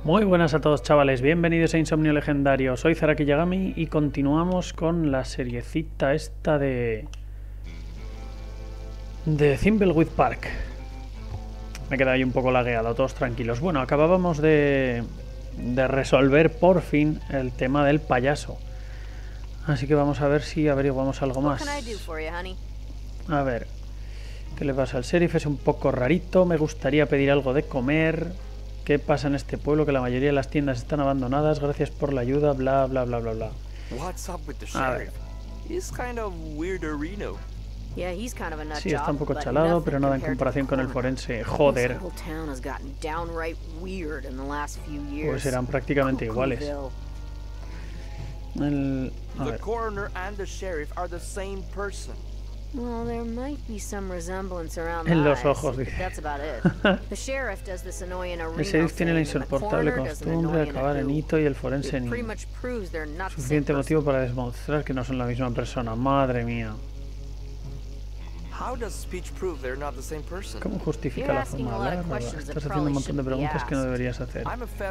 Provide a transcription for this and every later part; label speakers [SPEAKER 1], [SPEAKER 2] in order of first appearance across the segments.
[SPEAKER 1] Muy buenas a todos, chavales, bienvenidos a Insomnio Legendario. Soy Zaraki Yagami y continuamos con la seriecita esta de Thimbleweed Park. Me he quedado ahí un poco lagueado, todos tranquilos. Bueno, acabábamos de resolver por fin el tema del payaso. Así que vamos a ver si averiguamos algo más. A ver, ¿qué le pasa al sheriff? Es un poco rarito, me gustaría pedir algo de comer. ¿Qué pasa en este pueblo? Que la mayoría de las tiendas están abandonadas. Gracias por la ayuda, bla bla bla bla bla. A ver. Sí, está un poco chalado, pero nada en comparación con el forense. Joder. Pues serán prácticamente iguales. A ver. En los ojos, dice. El sheriff tiene la insoportable costumbre de acabar en hito y el forense en in. Suficiente motivo para demostrar que no son la misma persona. Madre mía. ¿Cómo justifica la forma de hablar? Estás haciendo un montón de preguntas que no deberías hacer.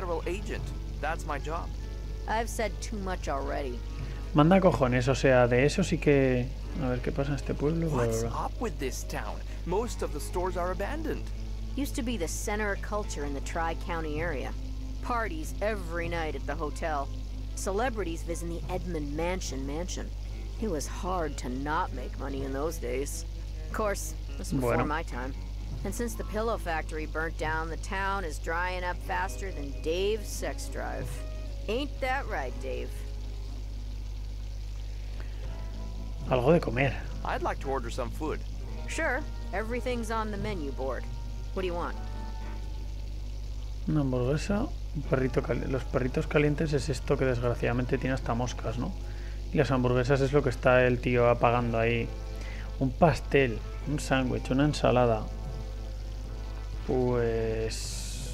[SPEAKER 1] Manda cojones, o sea, de eso sí que... A ver, ¿qué pasa en este pueblo? Bla, bla, bla.
[SPEAKER 2] Used to be the center of culture in the Tri-County area. Parties every night at the hotel. Celebrities visiting the Edmund mansion. It was hard to not make money in those days. Of course, this was before my time. And since the pillow factory burnt down, the town is drying up faster than Dave's sex drive. Ain't that right, Dave?
[SPEAKER 1] Algo de comer.
[SPEAKER 3] I'd like to order some food.
[SPEAKER 2] Sure, everything's on the menu board. What do you want?
[SPEAKER 1] Una hamburguesa, un perrito los perritos calientes es esto que desgraciadamente tiene hasta moscas, ¿no? Y las hamburguesas es lo que está el tío apagando ahí. Un pastel, un sándwich, una ensalada. Pues...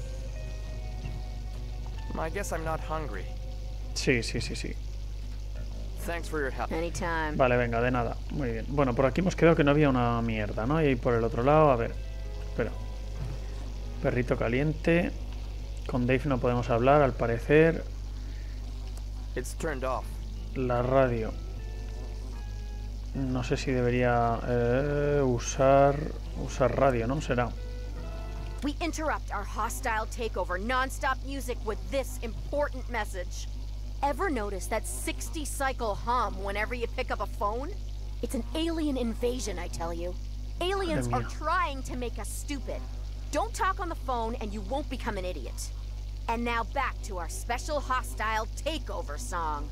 [SPEAKER 3] I guess I'm not hungry.
[SPEAKER 1] Sí.
[SPEAKER 3] Thanks for your help.
[SPEAKER 2] Anytime.
[SPEAKER 1] Vale, venga, de nada. Muy bien. Bueno, por aquí hemos quedado que no había una mierda, ¿no? Y por el otro lado, a ver. Espera. Perrito caliente. Con Dave no podemos hablar, al parecer.
[SPEAKER 3] It's turned off.
[SPEAKER 1] La radio. No sé si debería usar radio, ¿no? Será.
[SPEAKER 2] We interrupt our hostile takeover non-stop music with this important message. Ever notice that 60 cycle hum whenever you pick up a phone? It's an alien invasion, I tell you. Aliens are trying to make us stupid. Don't talk on the phone and you won't become an idiot. And now back to our special hostile takeover song.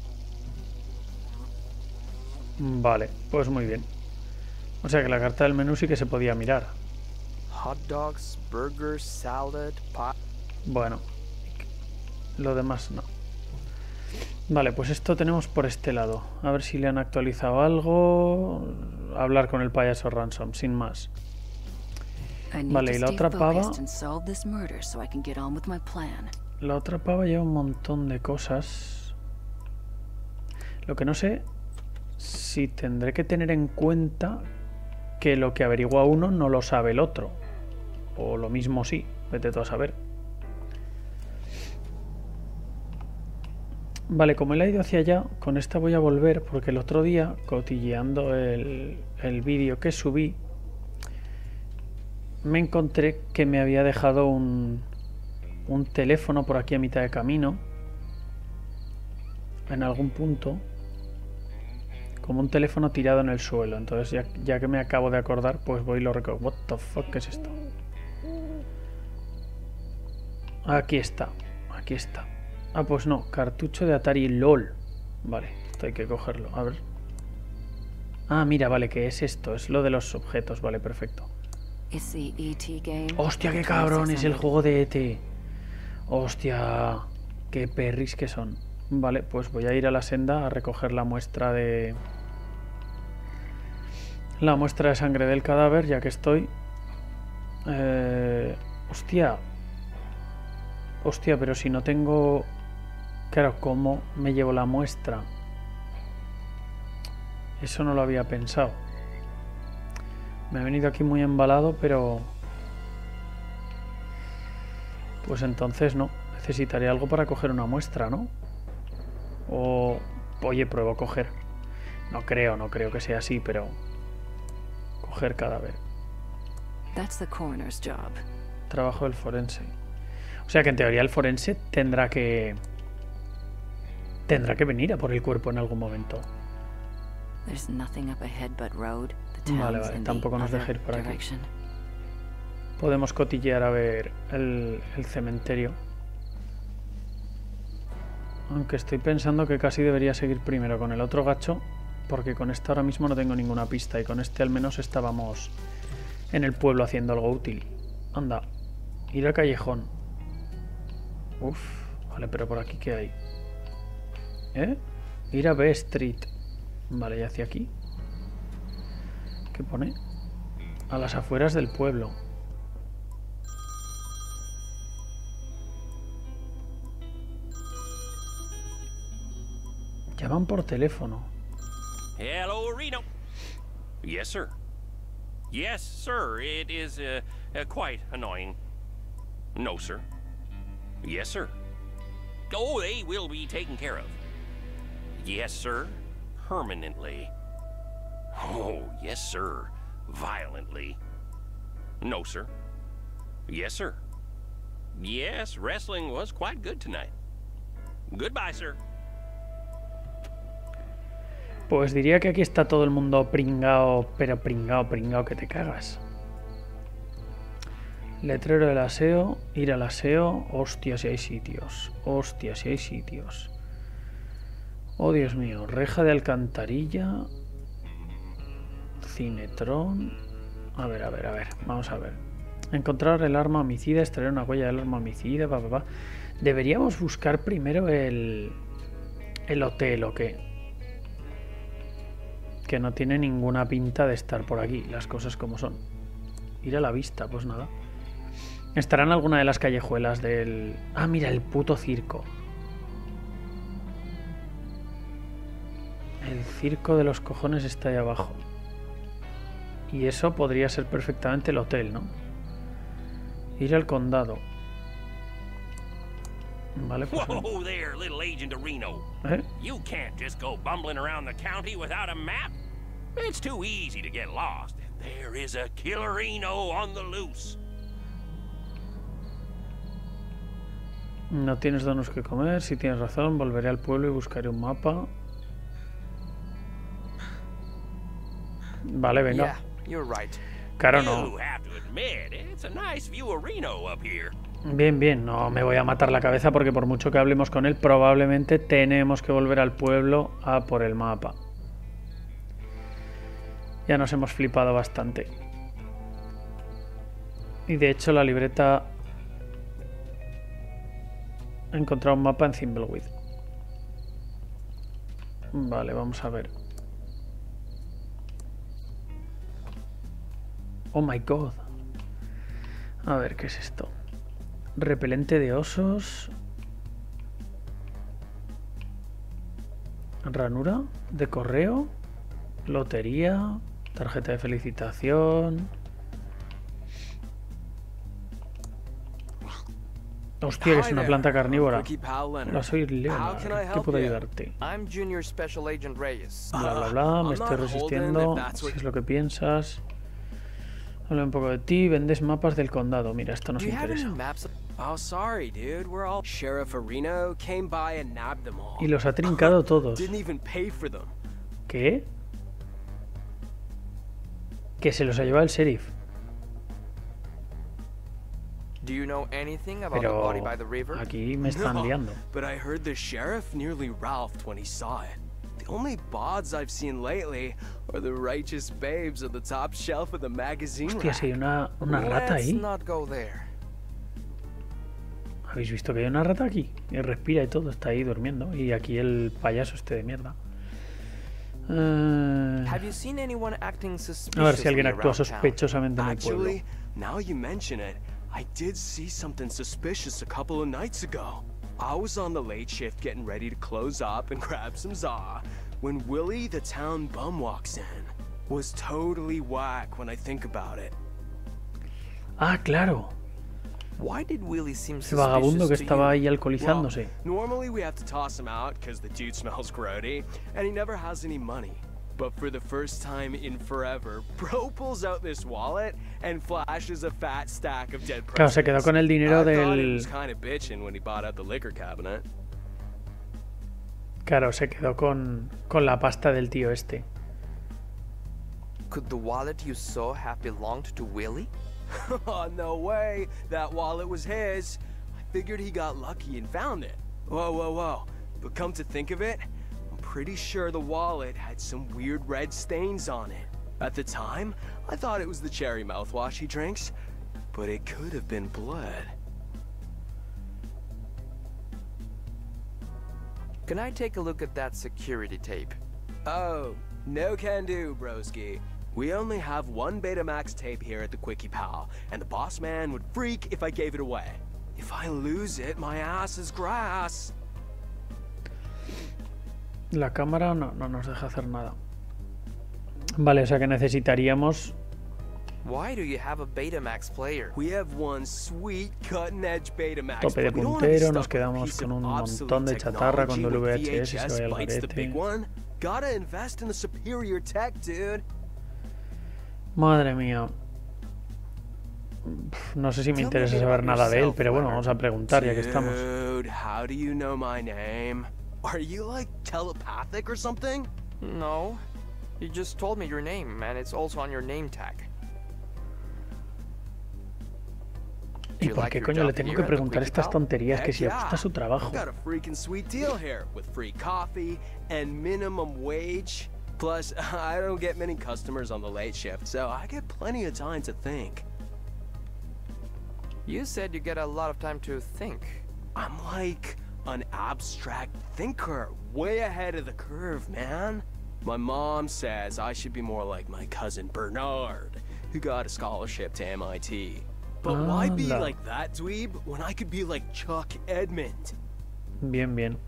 [SPEAKER 1] Vale, pues muy bien. O sea que la carta del menú sí que se podía mirar.
[SPEAKER 3] Hot dogs, burgers, salad, pie.
[SPEAKER 1] Bueno, lo demás no. Vale, pues esto tenemos por este lado. A ver si le han actualizado algo. Hablar con el payaso Ransom, sin más. Vale, y la otra pava... La otra pava lleva un montón de cosas. Lo que no sé si tendré que tener en cuenta que lo que averigua uno no lo sabe el otro. O lo mismo sí, vete tú a saber. Vale, como él ha ido hacia allá, con esta voy a volver porque el otro día, cotilleando el vídeo que subí, me encontré que me había dejado un teléfono por aquí a mitad de camino, en algún punto, como un teléfono tirado en el suelo. Entonces ya que me acabo de acordar, pues voy y lo recojo. What the fuck, ¿qué es esto? Aquí está. Ah, pues no, cartucho de Atari LOL. Vale, esto hay que cogerlo, a ver. Ah, mira, vale, que es esto, es lo de los objetos, vale, perfecto. Hostia, qué cabrón, es el juego de ET. Hostia, qué perris que son. Vale, pues voy a ir a la senda a recoger la muestra de... sangre del cadáver, ya que estoy. Hostia, pero si no tengo... Claro, ¿cómo me llevo la muestra? Eso no lo había pensado. Me he venido aquí muy embalado, pero... Pues entonces no. Necesitaré algo para coger una muestra, ¿no? O... Oye, pruebo a coger. No creo que sea así, pero... Coger cadáver.
[SPEAKER 4] That's the coroner's job.
[SPEAKER 1] Trabajo del forense. O sea que en teoría el forense tendrá que venir a por el cuerpo en algún momento.
[SPEAKER 4] There's nothing up ahead but road. The
[SPEAKER 1] Vale,
[SPEAKER 4] town's
[SPEAKER 1] vale,
[SPEAKER 4] in
[SPEAKER 1] tampoco
[SPEAKER 4] the
[SPEAKER 1] nos deja
[SPEAKER 4] other
[SPEAKER 1] ir por aquí.
[SPEAKER 4] direction.
[SPEAKER 1] Podemos cotillear a ver el cementerio. Aunque estoy pensando que casi debería seguir primero con el otro gacho, porque con este ahora mismo no tengo ninguna pista y con este al menos estábamos en el pueblo haciendo algo útil. Anda, ir al callejón. Uf, vale, pero por aquí ¿qué hay? ¿Eh? Ir a B Street. Vale, ¿y hacia aquí? ¿Qué pone? A las afueras del pueblo. Llaman por teléfono.
[SPEAKER 5] Hello, Reno. Yes, sir. Yes, sir. It is quite annoying. No, sir. Yes, sir. Oh, they will be taken care of. Yes, sir. Permanently. Oh, yes, sir. Violently. No, sir. Yes, sir. Yes, wrestling was quite good tonight. Goodbye, sir.
[SPEAKER 1] Pues diría que aquí está todo el mundo pringao, pero pringao que te cagas. Letrero del aseo, ir al aseo. Hostia, si hay sitios. Hostia, si hay sitios. Oh, Dios mío. Reja de alcantarilla. Cinetrón. A ver. Vamos a ver. Encontrar el arma homicida, extraer una huella del arma homicida. Deberíamos buscar primero el hotel o qué. Que no tiene ninguna pinta de estar por aquí, las cosas como son. Ir a la vista, pues nada. Estará en alguna de las callejuelas del... Ah, mira, el puto circo. El circo de los cojones está ahí abajo. Y eso podría ser perfectamente el hotel, ¿no? Ir al condado. Vale, pues...
[SPEAKER 5] Whoa there, little agent of Reno.
[SPEAKER 1] ¿Eh?
[SPEAKER 5] You can't just go bumbling around the county without a map. It's too easy to get lost. There is a killerino on the loose.
[SPEAKER 1] No tienes donos que comer. Si tienes razón, volveré al pueblo y buscaré un mapa. Vale, venga.
[SPEAKER 3] Yeah, you're right.
[SPEAKER 1] Claro, no.
[SPEAKER 5] You have to admit, it's a nice view of Reno up here.
[SPEAKER 1] Bien, no me voy a matar la cabeza porque por mucho que hablemos con él, probablemente tenemos que volver al pueblo a por el mapa. Ya nos hemos flipado bastante. Y de hecho la libreta... He encontrado un mapa en Thimbleweed. Vale, vamos a ver. Oh my god. A ver, ¿qué es esto? Repelente de osos. Ranura de correo. Lotería. Tarjeta de felicitación. Hostia, que es una planta carnívora. La soy Leonard. ¿Qué puedo ayudarte?
[SPEAKER 3] I'm Junior Special Agent Reyes.
[SPEAKER 1] Bla, bla, me estoy resistiendo. Si es lo que piensas. Habla un poco de ti. Vendes mapas del condado. Mira, esto nos interesa.
[SPEAKER 6] Oh, sorry, dude. We're all Sheriff Reno came by and nabbed them all.
[SPEAKER 1] Y los ha trincado todos.
[SPEAKER 6] Didn't even pay for them.
[SPEAKER 1] ¿Qué? Que se los ha llevado el sheriff.
[SPEAKER 3] Do you know anything about the
[SPEAKER 1] Pero
[SPEAKER 3] body by the river?
[SPEAKER 1] aquí me están liando.
[SPEAKER 6] But I heard the sheriff nearly ralphed when he saw it. The only bods I've seen lately are the righteous babes on the top shelf of the magazine
[SPEAKER 1] Hostia, si hay
[SPEAKER 6] rack.
[SPEAKER 1] una rata
[SPEAKER 3] Let's
[SPEAKER 1] ahí.
[SPEAKER 3] not go there.
[SPEAKER 1] ¿Habéis visto que hay una rata aquí? Y respira y todo, está ahí durmiendo. Y aquí el payaso este de mierda.
[SPEAKER 3] Have you seen anyone acting
[SPEAKER 1] A ver si alguien
[SPEAKER 3] suspiciously
[SPEAKER 1] actúa
[SPEAKER 3] around town?
[SPEAKER 1] sospechosamente en el pueblo.
[SPEAKER 6] Actually, now you mention it, I did see something suspicious a couple of nights ago. I was on the late shift getting ready to close up and grab some za when Willie, the town bum, walks in. Was totally whack when I think about it.
[SPEAKER 1] Ah, claro.
[SPEAKER 3] Why did Willie seem
[SPEAKER 1] Ese vagabundo que
[SPEAKER 3] suspicious to
[SPEAKER 1] estaba
[SPEAKER 3] you?
[SPEAKER 1] ahí alcoholizándose.
[SPEAKER 6] Normally we have to toss him out because the dude smells grody, and he never has any money. But for the first time in forever, Bro pulls out this wallet and flashes a fat stack of dead
[SPEAKER 1] Claro, se quedó
[SPEAKER 6] presidents.
[SPEAKER 1] con el dinero
[SPEAKER 6] I thought he
[SPEAKER 1] del...
[SPEAKER 6] was kind of bitching when he bought out the liquor cabinet.
[SPEAKER 1] Claro, se quedó con la pasta del tío este.
[SPEAKER 3] Could the wallet you saw have belonged to Willie?
[SPEAKER 6] Oh, no way. That wallet was his. I figured he got lucky and found it. Whoa, whoa, whoa. But come to think of it, I'm pretty sure the wallet had some weird red stains on it. At the time, I thought it was the cherry mouthwash he drinks, but it could have been blood.
[SPEAKER 3] Can I take a look at that security tape?
[SPEAKER 6] Oh, no can do, broski. We only have one Betamax tape here at the Quickie Pal, and the boss man would freak if I gave it away. If I lose it, my ass is grass.
[SPEAKER 1] La cámara no nos deja hacer nada. Vale, o sea que necesitaríamos...
[SPEAKER 3] Why do you have a Betamax player?
[SPEAKER 6] We have one sweet cutting-edge Betamax.
[SPEAKER 1] Tope de
[SPEAKER 6] but we don't wanna be
[SPEAKER 1] puntero, nos
[SPEAKER 6] stuck with a
[SPEAKER 1] quedamos
[SPEAKER 6] piece
[SPEAKER 1] con
[SPEAKER 6] of
[SPEAKER 1] un
[SPEAKER 6] obsolete
[SPEAKER 1] montón de chatarra
[SPEAKER 6] technology
[SPEAKER 1] cuando el
[SPEAKER 6] when
[SPEAKER 1] VHS se
[SPEAKER 6] VHS
[SPEAKER 1] vaya al
[SPEAKER 6] bites the big
[SPEAKER 1] garete.
[SPEAKER 6] one. Gotta invest in the superior tech, dude.
[SPEAKER 1] Madre mía. No sé si me interesa saber nada de él, pero bueno, vamos a preguntar ya que estamos.
[SPEAKER 6] Dude, how do you know my name? Are you like telepathic or something?
[SPEAKER 3] No. You just told me your name, and it's also on your name tag.
[SPEAKER 1] ¿Y por qué coño le tengo que preguntar estas tonterías que si le gusta su trabajo?
[SPEAKER 6] I've got a freaking sweet deal here with free coffee and minimum wage. Plus, I don't get many customers on the late shift, so I get plenty of time to think.
[SPEAKER 3] You said you get a lot of time to think.
[SPEAKER 6] I'm like an abstract thinker, way ahead of the curve, man. My mom says I should be more like my cousin Bernard, who got a scholarship to MIT. But why be
[SPEAKER 1] Anda.
[SPEAKER 6] like that, dweeb, when I could be like Chuck Edmund?
[SPEAKER 1] Bien, bien.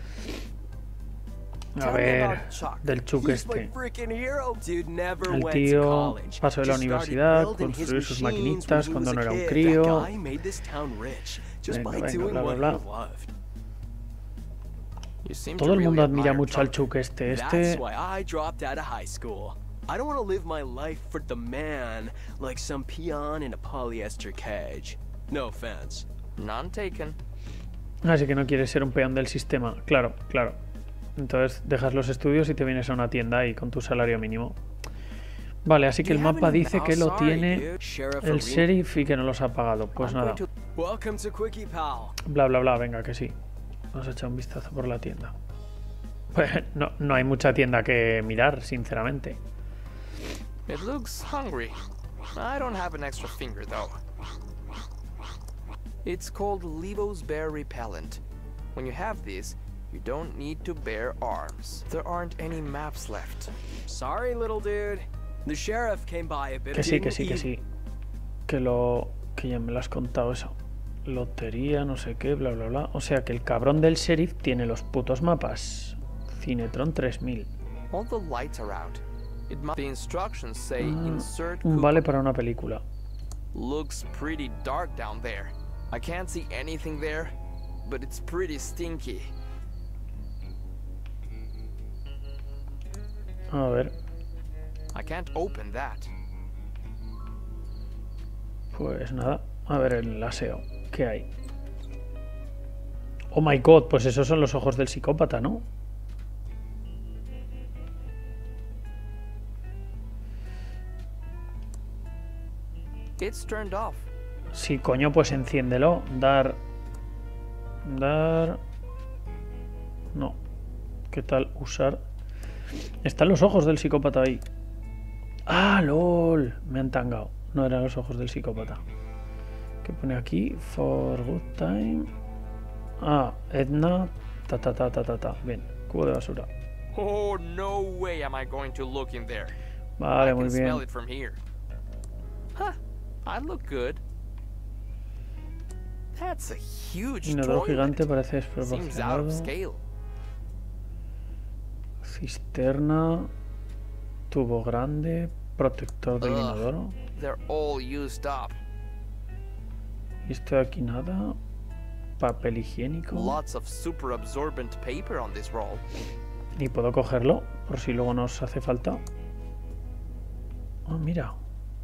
[SPEAKER 1] A
[SPEAKER 3] Tell me
[SPEAKER 1] ver,
[SPEAKER 3] about Chuck.
[SPEAKER 1] del Chuck
[SPEAKER 6] He's my
[SPEAKER 1] este.
[SPEAKER 6] freaking hero. Dude never
[SPEAKER 1] El
[SPEAKER 6] went to
[SPEAKER 1] tío
[SPEAKER 6] college.
[SPEAKER 1] pasó de la
[SPEAKER 6] Just started
[SPEAKER 1] universidad,
[SPEAKER 6] building his
[SPEAKER 1] construyó sus
[SPEAKER 6] machines
[SPEAKER 1] maquinitas
[SPEAKER 6] when he
[SPEAKER 1] cuando
[SPEAKER 6] was
[SPEAKER 1] no
[SPEAKER 6] a
[SPEAKER 1] era un
[SPEAKER 6] kid.
[SPEAKER 1] crío.
[SPEAKER 6] That guy made this town rich just
[SPEAKER 1] Venga,
[SPEAKER 6] by
[SPEAKER 1] venga,
[SPEAKER 6] doing
[SPEAKER 1] bla, bla,
[SPEAKER 6] what
[SPEAKER 1] bla.
[SPEAKER 6] he loved.
[SPEAKER 3] You seem
[SPEAKER 1] Todo
[SPEAKER 3] to
[SPEAKER 1] el
[SPEAKER 3] really
[SPEAKER 1] mundo admira
[SPEAKER 3] admire
[SPEAKER 1] mucho al
[SPEAKER 3] Chuck.
[SPEAKER 1] Chuck este.
[SPEAKER 6] That's
[SPEAKER 1] Este
[SPEAKER 6] why I dropped out of high school. I don't want to live my life for the man like some peon in a polyester cage. No offense.
[SPEAKER 3] None taken.
[SPEAKER 1] Así que no quieres ser un peón del sistema. Claro, claro. Entonces dejas los estudios y te vienes a una tienda y con tu salario mínimo. Vale, así que el mapa dice que lo tiene el sheriff y que no los ha pagado. Pues
[SPEAKER 3] I'm
[SPEAKER 1] nada.
[SPEAKER 3] going to-
[SPEAKER 6] Welcome to Quickie Pal.
[SPEAKER 1] Bla, bla, bla. Venga, que sí. Vamos a echar un vistazo por la tienda. Pues no hay mucha tienda que mirar, sinceramente.
[SPEAKER 3] It looks hungry. I don't have an extra finger though. It's called Levo's Bear Repellent. When you have this, you don't need to bear arms. There aren't any maps left.
[SPEAKER 6] Sorry, little dude. The sheriff came by a bit.
[SPEAKER 1] Que sí, que sí, que sí. Que ya me lo has contado eso. Lotería, no sé qué, bla, bla, bla. O sea que el cabrón del sheriff tiene los putos mapas. Cinetron 3000.
[SPEAKER 3] All the lights are out. The instructions say insert
[SPEAKER 1] Un
[SPEAKER 3] coupon.
[SPEAKER 1] vale para una película.
[SPEAKER 3] Looks pretty dark down there. I can't see anything there, but it's pretty stinky.
[SPEAKER 1] A ver,
[SPEAKER 3] I can't open that.
[SPEAKER 1] pues nada. A ver el aseo. ¿Qué hay? Oh my god, pues esos son los ojos del psicópata, ¿no?
[SPEAKER 3] It's turned off.
[SPEAKER 1] Sí, coño, pues enciéndelo. Dar. No. ¿Qué tal usar? Están los ojos del psicópata ahí. Ah, lol. Me han tangado. No eran los ojos del psicópata. ¿Qué pone aquí? For good time. Ah, Edna. Ta. Bien, cubo de basura.
[SPEAKER 3] Oh, no way am I going to look in there.
[SPEAKER 1] Vale,
[SPEAKER 3] I
[SPEAKER 1] muy
[SPEAKER 3] can smell
[SPEAKER 1] bien.
[SPEAKER 3] it from here. Huh, I look good. That's a huge
[SPEAKER 1] Inodoro
[SPEAKER 3] toilet.
[SPEAKER 1] gigante parece
[SPEAKER 3] Seems out of
[SPEAKER 1] desproporcionado.
[SPEAKER 3] scale.
[SPEAKER 1] Cisterna. Tubo grande. Protector del
[SPEAKER 3] Ugh.
[SPEAKER 1] inodoro.
[SPEAKER 3] They're all used up.
[SPEAKER 1] Y esto de aquí nada. Papel higiénico.
[SPEAKER 3] Lots of super absorbent paper on this roll.
[SPEAKER 1] Y puedo cogerlo por si luego nos hace falta. Oh, mira.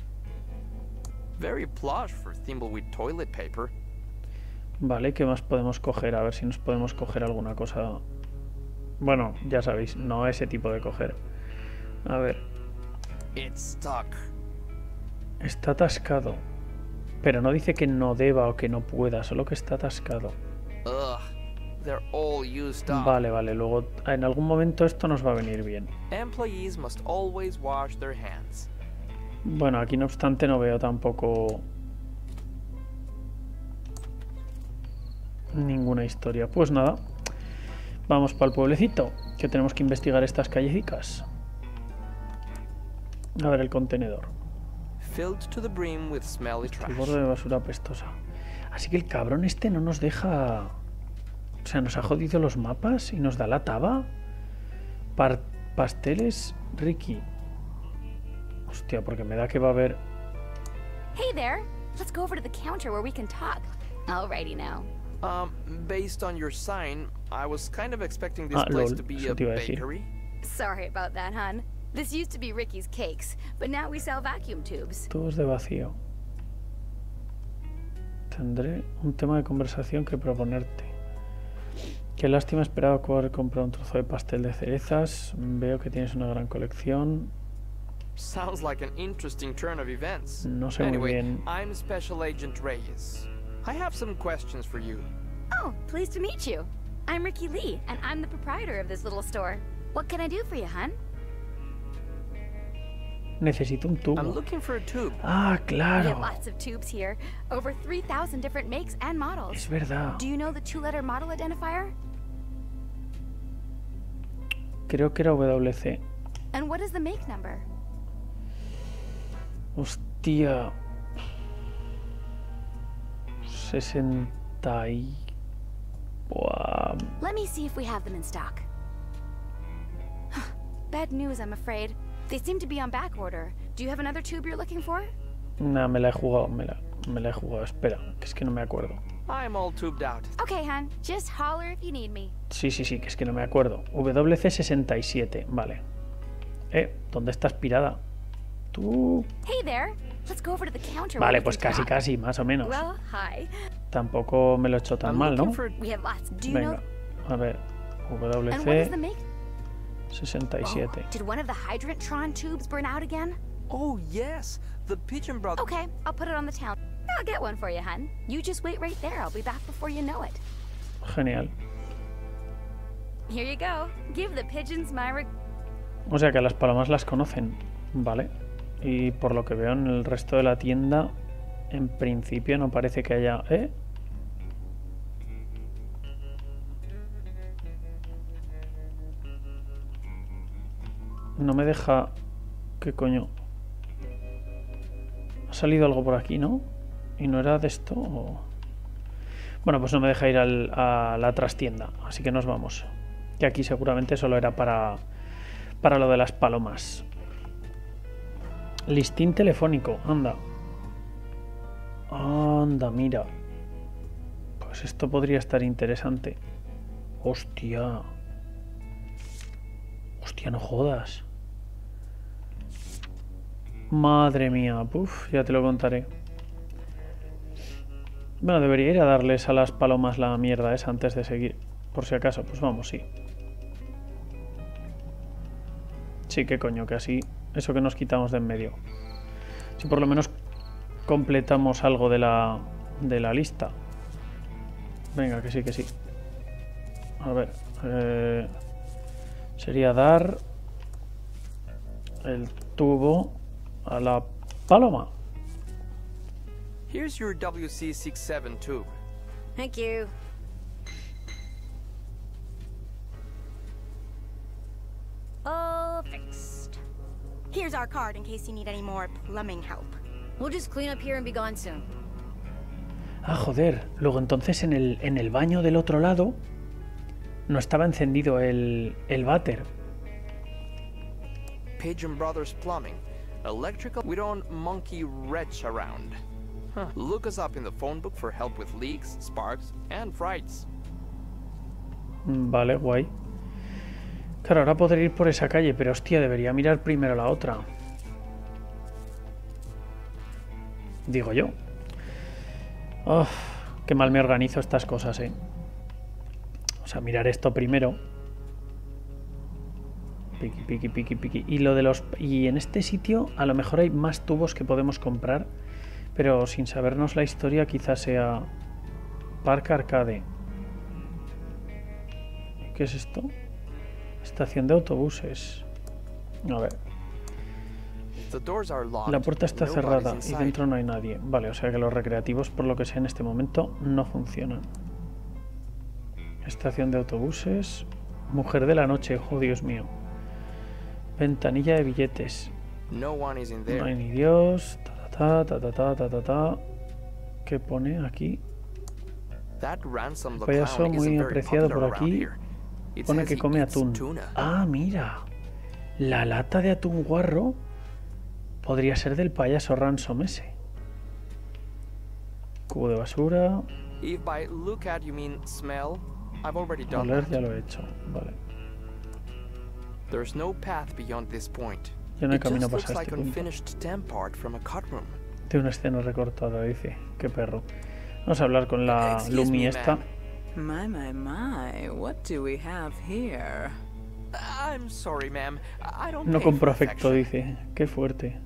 [SPEAKER 3] Very plush for Thimbleweed toilet paper.
[SPEAKER 1] Vale, ¿qué más podemos coger? A ver si nos podemos coger alguna cosa. Bueno, ya sabéis, no ese tipo de coger. A ver.
[SPEAKER 3] It's stuck.
[SPEAKER 1] Está atascado. Pero no dice que no deba o que no pueda, solo que está atascado.
[SPEAKER 3] Ugh, they're all used up.
[SPEAKER 1] Vale, vale, luego en algún momento esto nos va a venir bien.
[SPEAKER 3] Employees must always wash their hands.
[SPEAKER 1] Bueno, aquí no obstante no veo tampoco ninguna historia. Pues nada, vamos para el pueblecito, que tenemos que investigar estas callecicas. A ver el contenedor.
[SPEAKER 3] Filled to the brim with smelly
[SPEAKER 1] El
[SPEAKER 3] trash.
[SPEAKER 1] borde de basura apestosa. Así que el cabrón este no nos deja... O sea, nos ha jodido los mapas y nos da la taba. Pasteles, Ricky. Hostia, porque me da que va a haber...
[SPEAKER 7] Hey there. Let's go over to the counter where we can talk. Alrighty now.
[SPEAKER 3] Based on your sign, I was kind of expecting this
[SPEAKER 1] Ah,
[SPEAKER 3] place
[SPEAKER 1] lol,
[SPEAKER 3] to be
[SPEAKER 1] eso
[SPEAKER 3] a
[SPEAKER 1] te iba a decir.
[SPEAKER 3] bakery.
[SPEAKER 7] Sorry about that, hon. This used to be Ricky's Cakes, but now we sell vacuum tubes.
[SPEAKER 1] Tubos de vacío. Tendré un tema de conversación que proponerte. Qué lástima, esperaba poder comprar un trozo de pastel de cerezas. Veo que tienes una gran colección.
[SPEAKER 3] Sounds like an interesting turn of events.
[SPEAKER 1] No sé muy
[SPEAKER 3] Anyway,
[SPEAKER 1] bien.
[SPEAKER 3] I'm Special Agent Reyes. I have some questions for you.
[SPEAKER 7] Oh, pleased to meet you. I'm Ricky Lee, and I'm the proprietor of this little store. What can I do for you, hon?
[SPEAKER 1] Necesito un
[SPEAKER 3] I'm
[SPEAKER 1] tubo.
[SPEAKER 3] looking for a tube.
[SPEAKER 1] Ah,
[SPEAKER 7] We
[SPEAKER 1] claro.
[SPEAKER 7] have lots of tubes here. Over 3,000 different makes and models.
[SPEAKER 1] Es verdad.
[SPEAKER 7] Do you know the two-letter model identifier?
[SPEAKER 1] Creo que era WC.
[SPEAKER 7] And what is the make number?
[SPEAKER 1] Hostia. 60 y... Buah.
[SPEAKER 7] Let me see if we have them in stock. Bad news, I'm afraid. They seem to be on back order. Do you have another tube you're looking for?
[SPEAKER 1] Nah, me la he jugado, me la he jugado. Espera, que es que no me acuerdo.
[SPEAKER 3] I'm all tubed out.
[SPEAKER 7] Okay, hon. Just holler if you need me.
[SPEAKER 1] Sí, sí, sí, que es que no me acuerdo. WC67, vale. ¿Dónde estás pirada? Tú...
[SPEAKER 7] Hey there. Let's go over to the counter.
[SPEAKER 1] Vale,
[SPEAKER 7] where we
[SPEAKER 1] pues
[SPEAKER 7] can
[SPEAKER 1] casi,
[SPEAKER 7] talk.
[SPEAKER 1] casi, más o menos.
[SPEAKER 7] Well, hi.
[SPEAKER 1] Tampoco me lo he hecho tan
[SPEAKER 3] I'm
[SPEAKER 1] mal, ¿no?
[SPEAKER 3] looking for
[SPEAKER 7] We have lots. Do you know?
[SPEAKER 1] Venga, a ver.
[SPEAKER 7] And what is the
[SPEAKER 1] WC67.
[SPEAKER 7] make? Oh, did one of the Hydrantron tubes burn out again?
[SPEAKER 3] Oh, yes, the Pigeon Brothers.
[SPEAKER 7] Okay, I'll put it on the town. I'll get one for you, hun. You just wait right there. I'll be back before you know it.
[SPEAKER 1] Genial.
[SPEAKER 7] Here you go. Give the pigeons my
[SPEAKER 1] O sea que las palomas las conocen, vale. Y por lo que veo en el resto de la tienda, en principio no parece que haya... No me deja... ¿Qué coño? Ha salido algo por aquí, ¿no? ¿Y no era de esto? ¿O? Bueno, pues no me deja ir a la trastienda, así que nos vamos. Que aquí seguramente solo era para lo de las palomas. Listín telefónico, anda. Anda, mira. Pues esto podría estar interesante. Hostia. Hostia, no jodas. Madre mía, puf, ya te lo contaré. Bueno, debería ir a darles a las palomas la mierda esa antes de seguir. Por si acaso, pues vamos, sí. Sí, qué coño, que así... Eso que nos quitamos de en medio. Si por lo menos completamos algo de la lista. Venga, que sí, que sí. A ver. Sería dar el tubo a la paloma.
[SPEAKER 3] Here's your WC67 tube.
[SPEAKER 7] Thank you. All fixed.
[SPEAKER 8] Here's our card in case you need any more plumbing help.
[SPEAKER 7] We'll just clean up here and be gone soon.
[SPEAKER 1] Ah, joder. Luego entonces en el baño del otro lado no estaba encendido el váter.
[SPEAKER 3] Pigeon Brothers Plumbing. Electrical. We don't monkey wrench around. Huh. Look us up in the phone book for help with leaks, sparks, and frights.
[SPEAKER 1] Vale, guay. Claro, ahora podré ir por esa calle, pero hostia, debería mirar primero la otra. Digo yo. Uf, qué mal me organizo estas cosas, O sea, mirar esto primero. Piqui, piqui, piqui, piqui. Y lo de los... Y en este sitio a lo mejor hay más tubos que podemos comprar, pero sin sabernos la historia quizás sea... Park Arcade. ¿Qué es esto? Estación de autobuses. A ver. La puerta está cerrada y dentro no hay nadie. Vale, o sea que los recreativos, por lo que sea en este momento, no funcionan. Estación de autobuses. Mujer de la noche, oh Dios mío. Ventanilla de billetes. No hay ni Dios. ¿Qué pone aquí? Payaso muy apreciado por aquí. Pone que come atún. Ah, mira. La lata de atún guarro podría ser del payaso Ransom ese. Cubo de basura. Oler ya lo he hecho. Vale. Ya no hay camino para pasar este punto. De una escena recortada, dice. Qué perro. Vamos a hablar con la Lumi esta.
[SPEAKER 9] My, what do we have here?
[SPEAKER 3] I'm sorry, ma'am. I don't
[SPEAKER 1] No compro afecto, dice. Qué fuerte.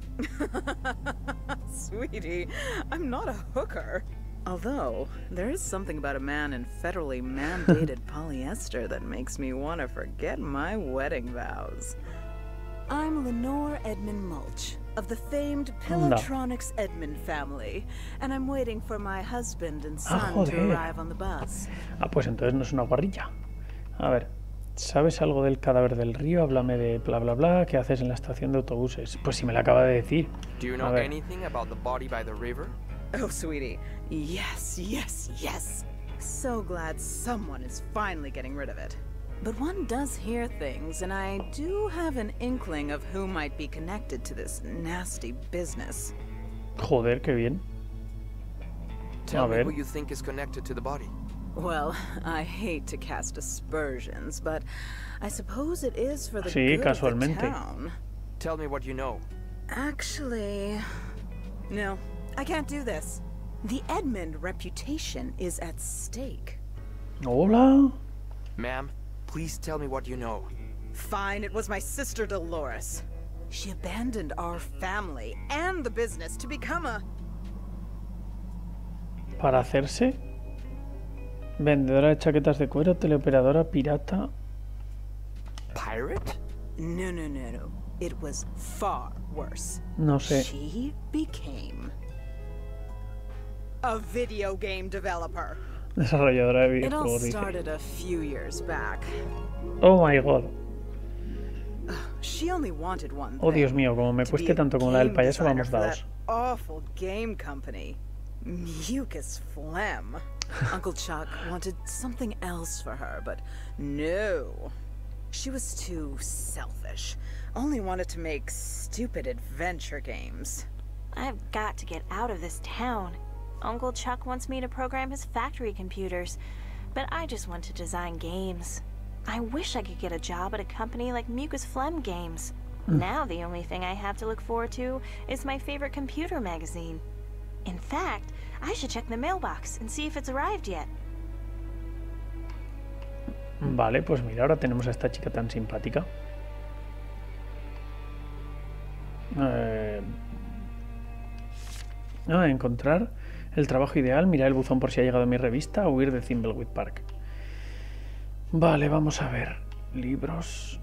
[SPEAKER 9] Sweetie, I'm not a hooker. Although, there is something about a man in federally mandated polyester that makes me want to forget my wedding vows. I'm Lenore Edmund Mulch, of the famed Pilotronics Edmund family, and I'm waiting for my husband and son to arrive on the bus.
[SPEAKER 1] Ah, pues entonces no es una guarrilla. A ver, ¿sabes algo del cadáver del río? Háblame de bla bla bla. ¿Qué haces en la estación de autobuses? Pues si me la acaba de decir.
[SPEAKER 3] Do you know anything about the body by the river?
[SPEAKER 9] Oh, sweetie. Yes, yes, yes. So glad someone is finally getting rid of it. But one does hear things, and I do have an inkling of who might be connected to this nasty business.
[SPEAKER 1] Joder, qué bien.
[SPEAKER 3] Tell me who you think is connected to the body.
[SPEAKER 9] Well, I hate to cast aspersions, but I suppose it is for the good of the town.
[SPEAKER 3] Tell me what you know.
[SPEAKER 9] Actually, no, I can't do this. The Edmund reputation is at stake.
[SPEAKER 1] Hola.
[SPEAKER 3] Ma'am, please tell me what you know.
[SPEAKER 9] Fine, it was my sister Dolores. She abandoned our family and the business to become a...
[SPEAKER 1] Para hacerse vendedora de chaquetas de cuero, teleoperadora, pirata.
[SPEAKER 3] Pirate?
[SPEAKER 9] No, no, no, no. It was far worse.
[SPEAKER 1] No sé.
[SPEAKER 9] She became a video game developer.
[SPEAKER 1] Desarrolladora de videojuegos.
[SPEAKER 9] It all started a few years back.
[SPEAKER 1] Oh my god.
[SPEAKER 9] She only wanted one thing.
[SPEAKER 1] Oh Dios mío, como me cueste tanto como la del payaso, vamos daos.
[SPEAKER 9] Awful game company, Mucus Phlegm. Uncle Chuck wanted something else for her, but no. She was too selfish. Only wanted to make stupid adventure games.
[SPEAKER 10] I've got to get out of this town. Uncle Chuck wants me to program his factory computers, but I just want to design games. I wish I could get a job at a company like Mucus Phlegm Games. Now the only thing I have to look forward to is my favorite computer magazine. In fact, I should check the mailbox and see if it's arrived yet.
[SPEAKER 1] Vale, pues mira, ahora tenemos a esta chica tan simpática. Encontrar el trabajo ideal, mirar el buzón por si ha llegado mi revista, o huir de Thimbleweed Park. Vale, vamos a ver. Libros.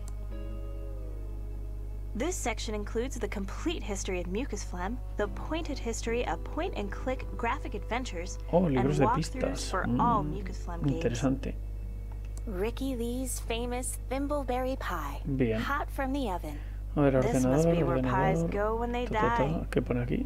[SPEAKER 10] This section includes the complete history of Mucus Phlegm, the pointed history of point-and-click graphic adventures, and walkthroughs for all Mucus Phlegm games.
[SPEAKER 1] Interesante.
[SPEAKER 10] Ricky Lee's famous Thimbleberry Pie,
[SPEAKER 1] Bien.
[SPEAKER 10] hot from the oven.
[SPEAKER 1] A ver,
[SPEAKER 10] This must be where pies go when they die.
[SPEAKER 1] ¿Qué pone aquí?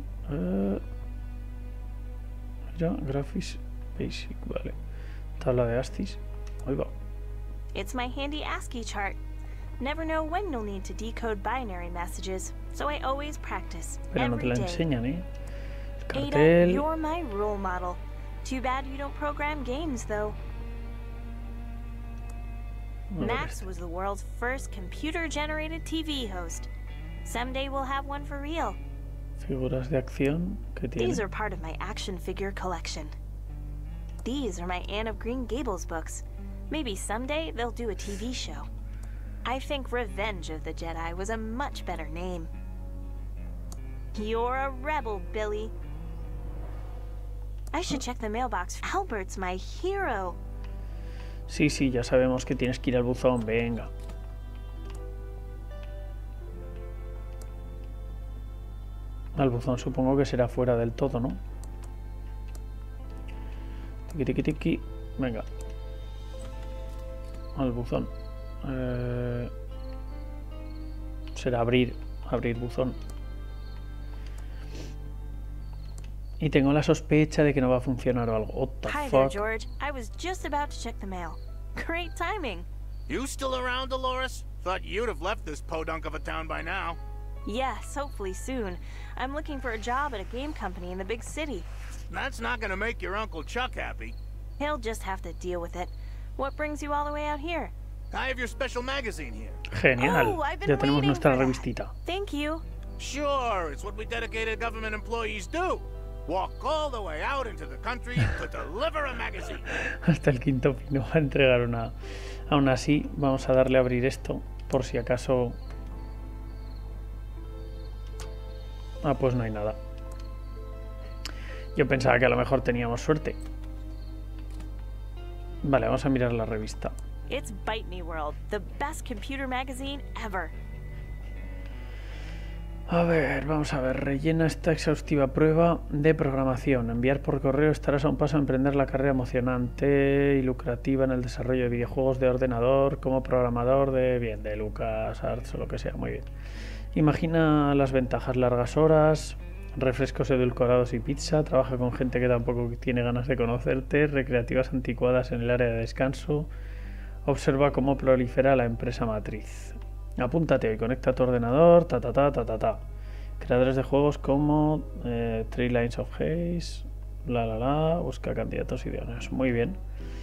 [SPEAKER 1] Mira, Graphics Basic, vale. Tabla de ASCII. Ahí va.
[SPEAKER 10] It's my handy ASCII chart. Never know when you'll need to decode binary messages, so I always practice.
[SPEAKER 1] Pero no te la enseñan, ¿eh?
[SPEAKER 10] Ada,
[SPEAKER 1] Cartel.
[SPEAKER 10] you're my role model. Too bad you don't program games, though. Max was the world's first computer-generated TV host. Someday we'll have one for real.
[SPEAKER 1] Figuras de acción que tiene.
[SPEAKER 10] These are part of my action figure collection. These are my Anne of Green Gables books. Maybe someday they'll do a TV show. I think Revenge of the Jedi was a much better name. You're a rebel, Billy. I should check the mailbox. Albert's my hero.
[SPEAKER 1] Sí, sí, ya sabemos que tienes que ir al buzón, venga. Al buzón supongo que será fuera del todo, ¿no? Tiki, tiki, tiki. Venga. Al buzón. Será abrir buzón. Y tengo la sospecha de que no va a funcionar o algo. What the
[SPEAKER 10] Hi there,
[SPEAKER 1] fuck?
[SPEAKER 10] George. I was just about to check the mail. Great timing.
[SPEAKER 11] You still around, Dolores? Thought you'd have left this podunk of a town by now.
[SPEAKER 10] Yes, hopefully soon. I'm looking for a job at a game company in the big city.
[SPEAKER 11] That's not gonna make your Uncle Chuck happy.
[SPEAKER 10] He'll just have to deal with it. What brings you all the way out here?
[SPEAKER 11] I have your special magazine here.
[SPEAKER 1] Genial.
[SPEAKER 10] Oh, I've been
[SPEAKER 1] Ya tenemos
[SPEAKER 10] waiting
[SPEAKER 1] nuestra
[SPEAKER 10] for that.
[SPEAKER 1] revistita.
[SPEAKER 10] Thank you.
[SPEAKER 11] Sure, it's what we dedicated government employees do. Walk all the way out into the country to deliver a magazine.
[SPEAKER 1] Hasta el quinto pino va a entregar una. Aún así, vamos a darle a abrir esto, por si acaso. Ah, pues no hay nada. Yo pensaba que a lo mejor teníamos suerte. Vale, vamos a mirar la revista.
[SPEAKER 10] It's Bite Me World, the best computer magazine ever.
[SPEAKER 1] A ver, vamos a ver. Rellena esta exhaustiva prueba de programación. Enviar por correo, estarás a un paso de emprender la carrera emocionante y lucrativa en el desarrollo de videojuegos de ordenador como programador de LucasArts o lo que sea. Muy bien. Imagina las ventajas: largas horas, refrescos edulcorados y pizza. Trabaja con gente que tampoco tiene ganas de conocerte. Recreativas anticuadas en el área de descanso. Observa cómo prolifera la empresa matriz. Apúntate hoy, conecta tu ordenador, Creadores de juegos como Three Lines of Haze, busca candidatos idóneos. Muy bien.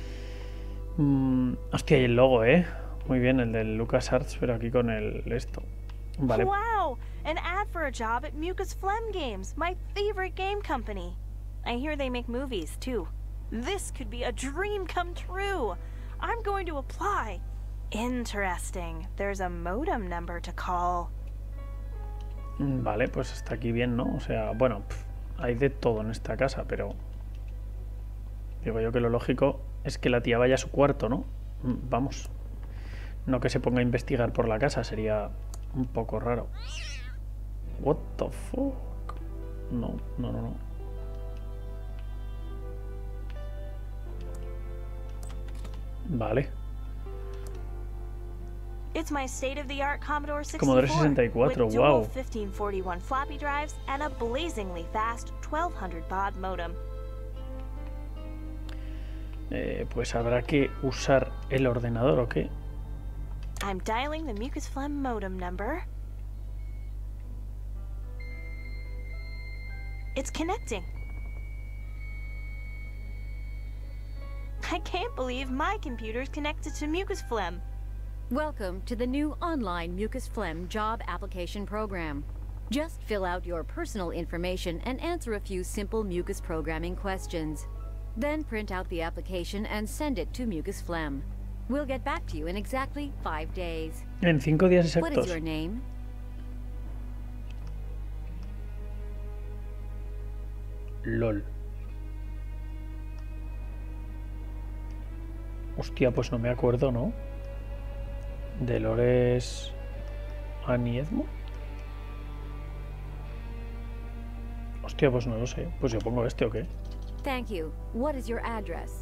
[SPEAKER 1] Hostia, y el logo, muy bien, el del LucasArts, pero aquí con esto. Vale.
[SPEAKER 10] Wow! An ad for a job at Mucus Phlegm Games, my favorite game company. I hear they make movies, too. This could be a dream come true. I'm going to apply. Interesting. There's a modem number to call.
[SPEAKER 1] Vale, pues hasta aquí bien, ¿no? O sea, bueno, hay de todo en esta casa, pero digo yo que lo lógico es que la tía vaya a su cuarto, ¿no? Vamos. No que se ponga a investigar por la casa, sería un poco raro. What the fuck? No. Vale.
[SPEAKER 10] It's my state-of-the-art Commodore 64
[SPEAKER 1] Commodore 64,
[SPEAKER 10] with dual
[SPEAKER 1] wow.
[SPEAKER 10] 1541 floppy drives and a blazingly fast 1200 baud modem.
[SPEAKER 1] Pues habrá que usar el ordenador, ¿o qué?
[SPEAKER 10] I'm dialing the Mucus Phlegm modem number. It's connecting. I can't believe my computer's connected to Mucus Phlegm.
[SPEAKER 12] Welcome to the new online Mucus Phlegm job application program. Just fill out your personal information and answer a few simple mucus programming questions. Then print out the application and send it to Mucus Phlegm. We'll get back to you in exactly 5 days.
[SPEAKER 1] En 5 días exactos.
[SPEAKER 12] What is your name?
[SPEAKER 1] LOL. Hostia, pues no me acuerdo, ¿no? Dolores Aniezmo. Hostia, pues no lo sé. Pues yo pongo este o qué.
[SPEAKER 12] Thank you. What is your address?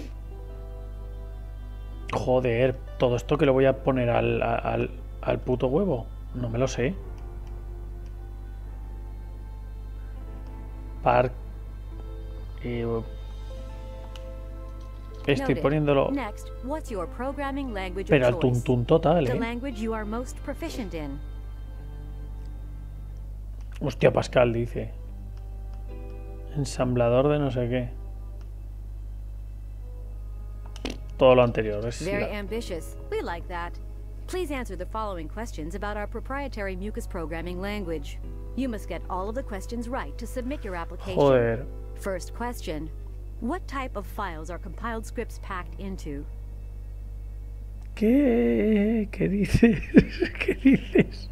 [SPEAKER 1] Joder, todo esto que le voy a poner al puto huevo. No me lo sé. Park. Estoy
[SPEAKER 12] Noted.
[SPEAKER 1] poniéndolo.
[SPEAKER 12] Next, what's your programming language
[SPEAKER 1] Pero
[SPEAKER 12] of
[SPEAKER 1] al
[SPEAKER 12] choice?
[SPEAKER 1] tuntún total,
[SPEAKER 12] The language you are most proficient in.
[SPEAKER 1] Hostia, Pascal dice. Ensamblador de no sé qué. Todo lo anterior.
[SPEAKER 12] Very ambitious. We like that. Please answer the following questions about our proprietary mucus programming language. You must get all of the questions right to submit your application.
[SPEAKER 1] Joder.
[SPEAKER 12] First question. What type of files are compiled scripts packed into?
[SPEAKER 1] ¿Qué? ¿Qué dices? ¿Qué dices?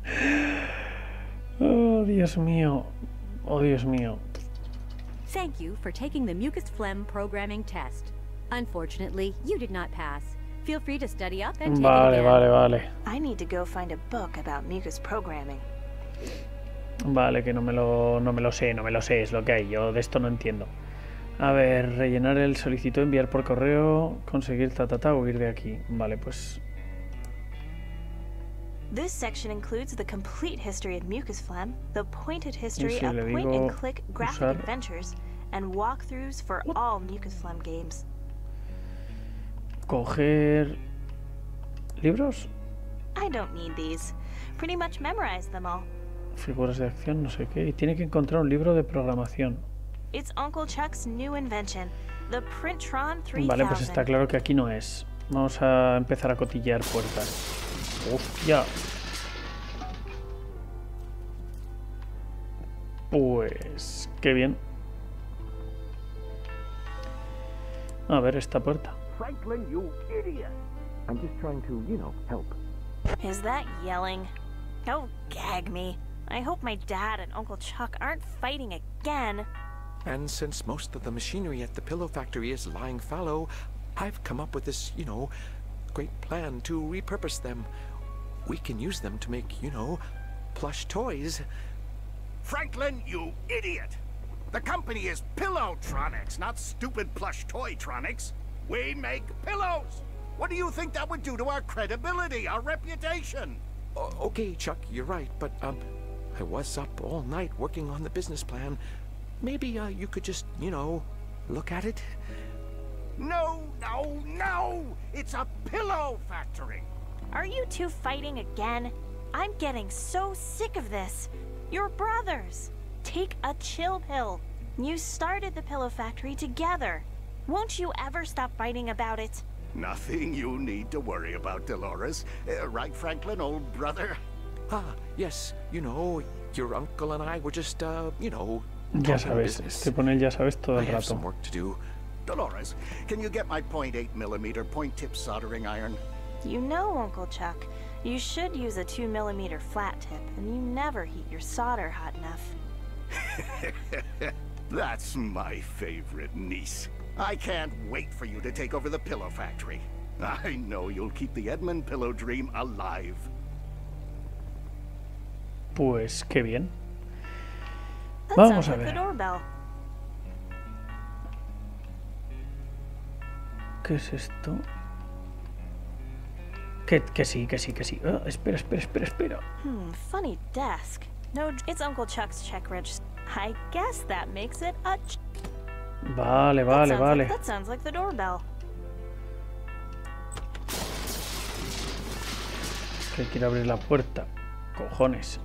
[SPEAKER 1] Oh, Dios mío. Oh, Dios mío.
[SPEAKER 12] Thank you for taking the Mucus Phlegm programming test. Unfortunately, you did not pass. Feel free to study up and take it again.
[SPEAKER 1] Vale.
[SPEAKER 10] I need to go find a book about mucus programming.
[SPEAKER 1] Vale, que no me lo sé, es lo que hay. Yo de esto no entiendo. A ver, rellenar el solicitud, enviar por correo, conseguir huir de aquí. Vale, pues...
[SPEAKER 10] This section includes the complete history of mucus phlegm, the pointed history of point-and-click graphic adventures, and walkthroughs for all mucus phlegm games.
[SPEAKER 1] Coger... ¿libros?
[SPEAKER 10] I don't need these. Pretty much memorized them all.
[SPEAKER 1] Figuras de acción, no sé qué. Y tiene que encontrar un libro de programación.
[SPEAKER 10] It's Uncle Chuck's new invention, the Printron 3000.
[SPEAKER 1] Vale, pues está claro que aquí no es. Vamos a empezar a cotillear puertas. ¡Hostia! Pues... qué bien. A ver esta puerta.
[SPEAKER 5] Franklin, you idiot! I'm just trying to, you know, help.
[SPEAKER 10] Is that yelling? Oh, gag me. I hope my dad and Uncle Chuck aren't fighting again.
[SPEAKER 3] And since most of the machinery at the pillow factory is lying fallow, I've come up with this, you know, great plan to repurpose them. We can use them to make, you know, plush toys.
[SPEAKER 11] Franklin, you idiot! The company is Pillowtronics, not stupid plush toytronics. We make pillows! What do you think that would do to our credibility, our reputation?
[SPEAKER 3] Okay, Chuck, you're right, but, I was up all night working on the business plan. Maybe, you could just, you know, look at it?
[SPEAKER 11] No! It's a pillow factory!
[SPEAKER 10] Are you two fighting again? I'm getting so sick of this. You're brothers. Take a chill pill. You started the pillow factory together. Won't you ever stop fighting about it?
[SPEAKER 11] Nothing you need to worry about, Dolores. Right, Franklin, old brother?
[SPEAKER 3] Yes. You know, your uncle and I were just, you know...
[SPEAKER 1] Ya sabes, te pone el ya sabes todo el
[SPEAKER 3] I have
[SPEAKER 1] rato.
[SPEAKER 3] some work to do.
[SPEAKER 11] Dolores, can you get my .8mm point-tip soldering iron?
[SPEAKER 10] You know, Uncle Chuck, you should use a 2mm flat tip, and you never heat your solder hot enough.
[SPEAKER 11] That's my favorite niece. I can't wait for you to take over the pillow factory. I know you'll keep the Edmund Pillow dream alive.
[SPEAKER 1] Pues qué bien.
[SPEAKER 10] That
[SPEAKER 1] Vamos
[SPEAKER 10] sounds
[SPEAKER 1] a
[SPEAKER 10] like the
[SPEAKER 1] ver.
[SPEAKER 10] doorbell.
[SPEAKER 1] ¿Qué es esto? Que sí. Espera.
[SPEAKER 10] Funny desk. No, it's Uncle Chuck's check register. I guess that makes it a...
[SPEAKER 1] Vale.
[SPEAKER 10] That sounds like the doorbell.
[SPEAKER 1] Que quiere abrir la puerta. Cojones.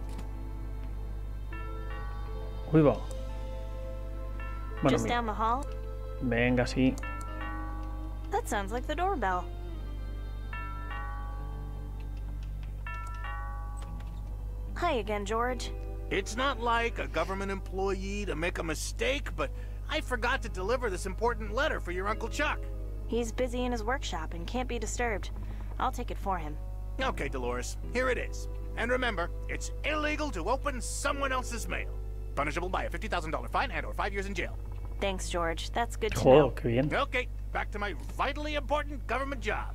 [SPEAKER 1] Uy, va. Bueno,
[SPEAKER 10] Just down the hall?
[SPEAKER 1] Venga, sí.
[SPEAKER 10] That sounds like the doorbell. Hi again, George.
[SPEAKER 11] It's not like a government employee to make a mistake, but I forgot to deliver this important letter for your Uncle Chuck.
[SPEAKER 10] He's busy in his workshop and can't be disturbed. I'll take it for him.
[SPEAKER 11] Okay, Dolores, here it is. And remember, it's illegal to open someone else's mail. Punishable by a $50,000 fine and/or 5 years in jail.
[SPEAKER 10] Thanks, George. That's good to know.
[SPEAKER 1] Qué bien.
[SPEAKER 11] Okay, back to my vitally important government job.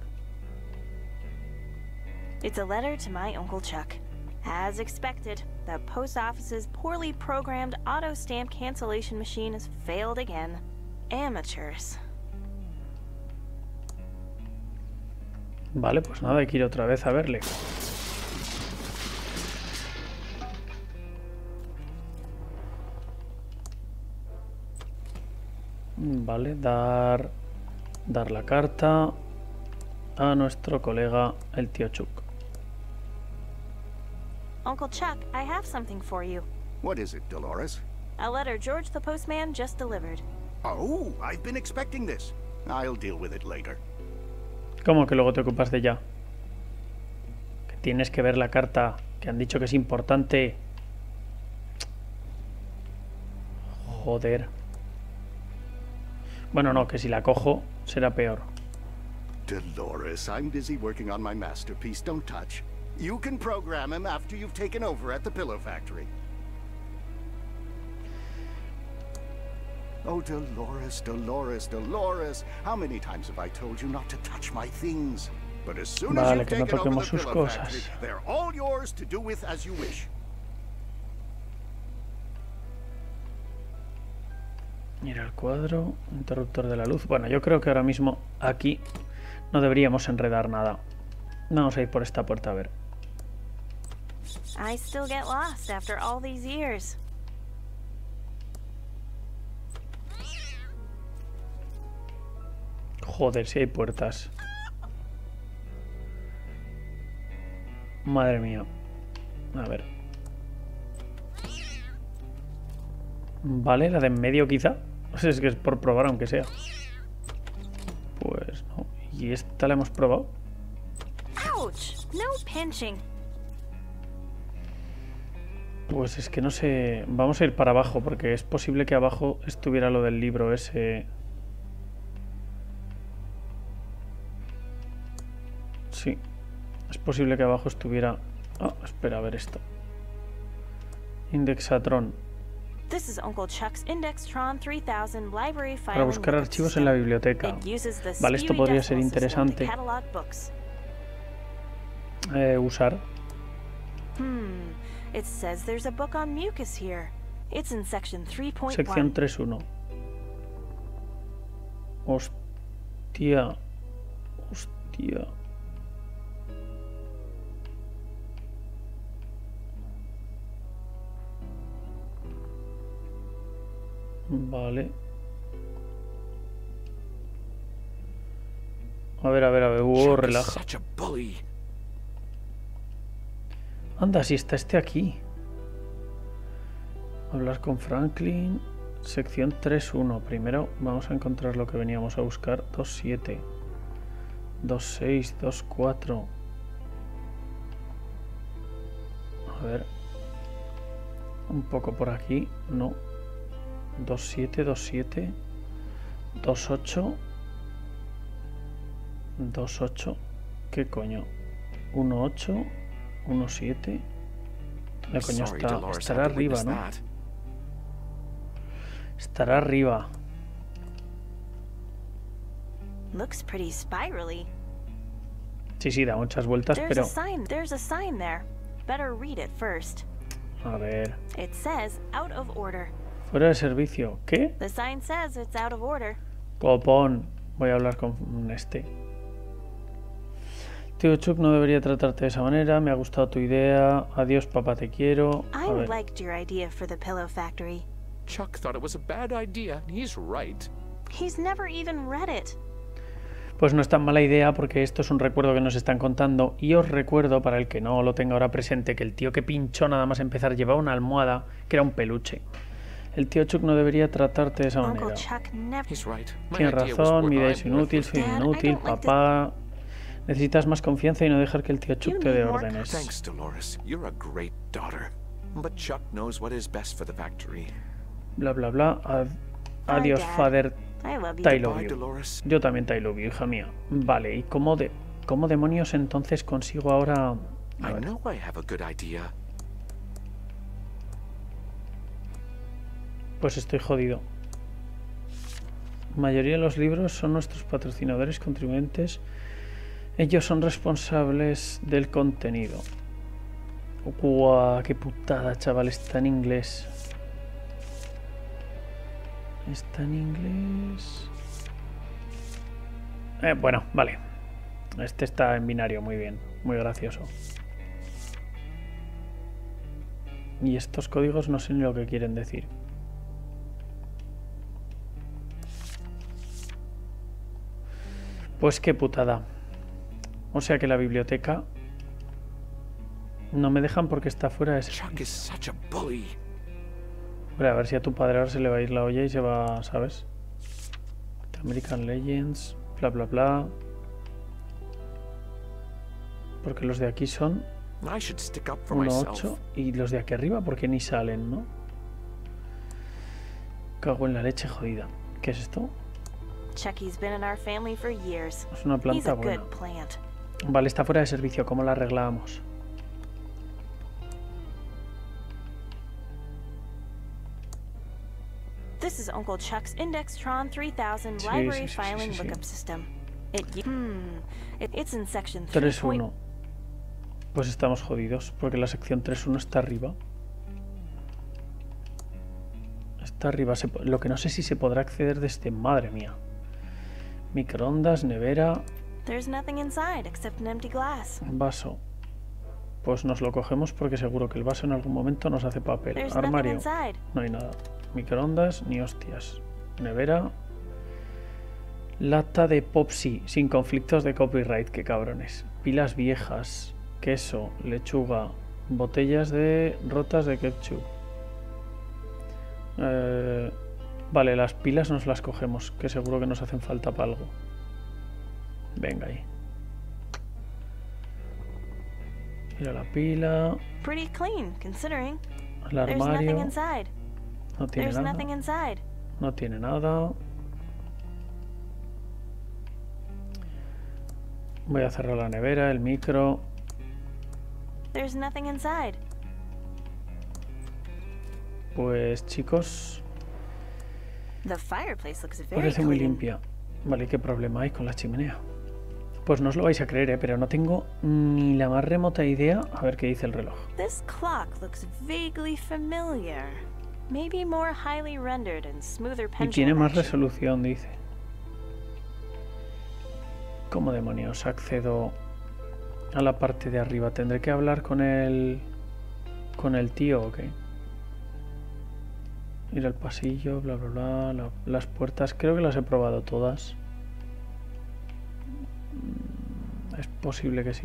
[SPEAKER 10] It's a letter to my Uncle Chuck. As expected, the post office's poorly programmed auto stamp cancellation machine has failed again. Amateurs.
[SPEAKER 1] Vale, pues nada, hay que ir otra vez a verle. Vale, dar la carta a nuestro colega el tío Chuck.
[SPEAKER 10] Uncle Chuck, I have something for you.
[SPEAKER 11] What is it, Dolores?
[SPEAKER 10] A letter George the postman just delivered.
[SPEAKER 11] Oh, I've been expecting this. I'll deal with it later.
[SPEAKER 1] ¿Cómo que luego te ocupas de ella? Que tienes que ver la carta, que han dicho que es importante. Joder. Bueno, no, que si la cojo será peor.
[SPEAKER 11] Dolores, I'm busy working on my masterpiece. Don't touch. You can program him after you've taken over at the Pillow Factory. Oh, Dolores, Dolores, Dolores. How many times have I told you not to touch my things? But as soon as you've taken over the Pillow Factory, they're all yours to do with as you wish.
[SPEAKER 1] Mira el cuadro, interruptor de la luz. Bueno, yo creo que ahora mismo aquí no deberíamos enredar nada. Vamos a ir por esta puerta a ver.
[SPEAKER 10] I still get lost after all these years.
[SPEAKER 1] Joder, si hay puertas. Madre mía. A ver. Vale, la de en medio quizá. Es que es por probar aunque sea. Pues no. ¿Y esta la hemos probado?
[SPEAKER 10] Ouch! No pinching.
[SPEAKER 1] Pues es que no sé. Vamos a ir para abajo porque es posible que abajo estuviera lo del libro ese. Sí. Es posible que abajo estuviera... Ah, espera, a ver esto. Indexatron.
[SPEAKER 10] This is Uncle Chuck's Indextron 3000 library file.
[SPEAKER 1] Para buscar archivos en la biblioteca. Vale, esto podría ser interesante. Usar.
[SPEAKER 10] It says there's a book on mucus here. It's in section 3.1.
[SPEAKER 1] Sección 3.1. Hostia. Hostia. Vale. A ver, a ver, a ver. Relaja. Anda, si está este aquí. Hablar con Franklin. Sección 3.1. Primero vamos a encontrar lo que veníamos a buscar. 2.7. 2.6. 2.4. A ver. Un poco por aquí. No. 2.7, 2.7, 2.8, 2.8, ¿qué coño? 1.8, 1.7, ¿dónde coño está? Estará arriba, ¿no? Estará arriba.
[SPEAKER 10] Looks pretty spirally.
[SPEAKER 1] Sí, sí, da muchas vueltas, pero...
[SPEAKER 10] There's a sign there. Better read it first.
[SPEAKER 1] A ver...
[SPEAKER 10] It says out of order.
[SPEAKER 1] Fuera de servicio. ¿Qué?
[SPEAKER 10] The sign says it's out of order.
[SPEAKER 1] Copón. Voy a hablar con este. Tío Chuck, no debería tratarte de esa manera. Me ha gustado tu idea. Adiós, papá, te quiero.
[SPEAKER 10] I liked your idea for the Pillow Factory.
[SPEAKER 3] Chuck thought it was a bad idea. He's right.
[SPEAKER 10] He's never even read it.
[SPEAKER 1] Pues no es tan mala idea porque esto es un recuerdo que nos están contando. Y os recuerdo, para el que no lo tenga ahora presente, que el tío que pinchó nada más empezar llevaba una almohada que era un peluche. El tío Chuck no debería tratarte de esa manera. Tienes razón, mi idea es inútil, soy inútil, papá. Necesitas más confianza y no dejar que el tío Chuck te dé órdenes.
[SPEAKER 3] Thanks, Dolores. You're a great daughter. But Chuck knows what is best for the factory.
[SPEAKER 1] Bla bla bla. Adiós, father. I love you. Yo también te love you, hija mía. Vale, ¿y cómo demonios entonces consigo ahora?
[SPEAKER 3] I know I have a good idea.
[SPEAKER 1] Pues estoy jodido. La mayoría de los libros son nuestros patrocinadores contribuyentes. Ellos son responsables del contenido. ¡Guau! ¡Qué putada, chaval! Está en inglés. Está en inglés. Bueno, vale. Este está en binario, muy bien. Muy gracioso. Y estos códigos no sé ni lo que quieren decir. Pues qué putada. O sea que la biblioteca no me dejan porque está fuera de servicio. Hombre, a ver si a tu padre ahora se le va a ir la olla y se va, ¿sabes? American Legends, bla bla bla. Porque los de aquí son 1.8 y los de aquí arriba porque ni salen, ¿no? Cago en la leche jodida. ¿Qué es esto?
[SPEAKER 10] Chucky's been in our family for years.
[SPEAKER 1] Es una planta buena. Vale, está fuera de servicio. ¿Cómo la arreglamos?
[SPEAKER 10] This is Uncle Chuck's Indextron 3000 library filing lookup system. It's in section
[SPEAKER 1] 3.1. Pues estamos jodidos porque la sección 3.1 está arriba. Está arriba. Lo que no sé si se podrá acceder desde... Madre mía. Microondas, nevera.
[SPEAKER 10] There's nothing inside except an empty glass.
[SPEAKER 1] Vaso. Pues nos lo cogemos porque seguro que el vaso en algún momento nos hace papel. Armario. No hay nada. Microondas ni hostias. Nevera. Lata de Popsi sin conflictos de copyright. Qué cabrones. Pilas viejas. Queso. Lechuga. Botellas de rotas de ketchup. Vale, las pilas nos las cogemos, que seguro que nos hacen falta para algo. Venga ahí. Mira la pila.
[SPEAKER 10] Pretty clean, considering.
[SPEAKER 1] El armario. No tiene nada.
[SPEAKER 10] Nothing inside.
[SPEAKER 1] No tiene nada. Voy a cerrar la nevera, el micro.
[SPEAKER 10] There's nothing inside.
[SPEAKER 1] Pues chicos,
[SPEAKER 10] The fireplace looks very
[SPEAKER 1] parece muy
[SPEAKER 10] clean.
[SPEAKER 1] limpia. Vale, ¿qué problema hay con la chimenea? Pues no os lo vais a creer, pero no tengo ni la más remota idea. A ver qué dice el reloj.
[SPEAKER 10] This clock looks vaguely familiar. Maybe more highly rendered and smoother
[SPEAKER 1] Y
[SPEAKER 10] pendulum
[SPEAKER 1] tiene más
[SPEAKER 10] action.
[SPEAKER 1] resolución, dice. ¿Cómo demonios accedo a la parte de arriba? ¿Tendré que hablar con el tío o qué? Ir al pasillo, bla bla bla. Las puertas, creo que las he probado todas. Es posible que sí.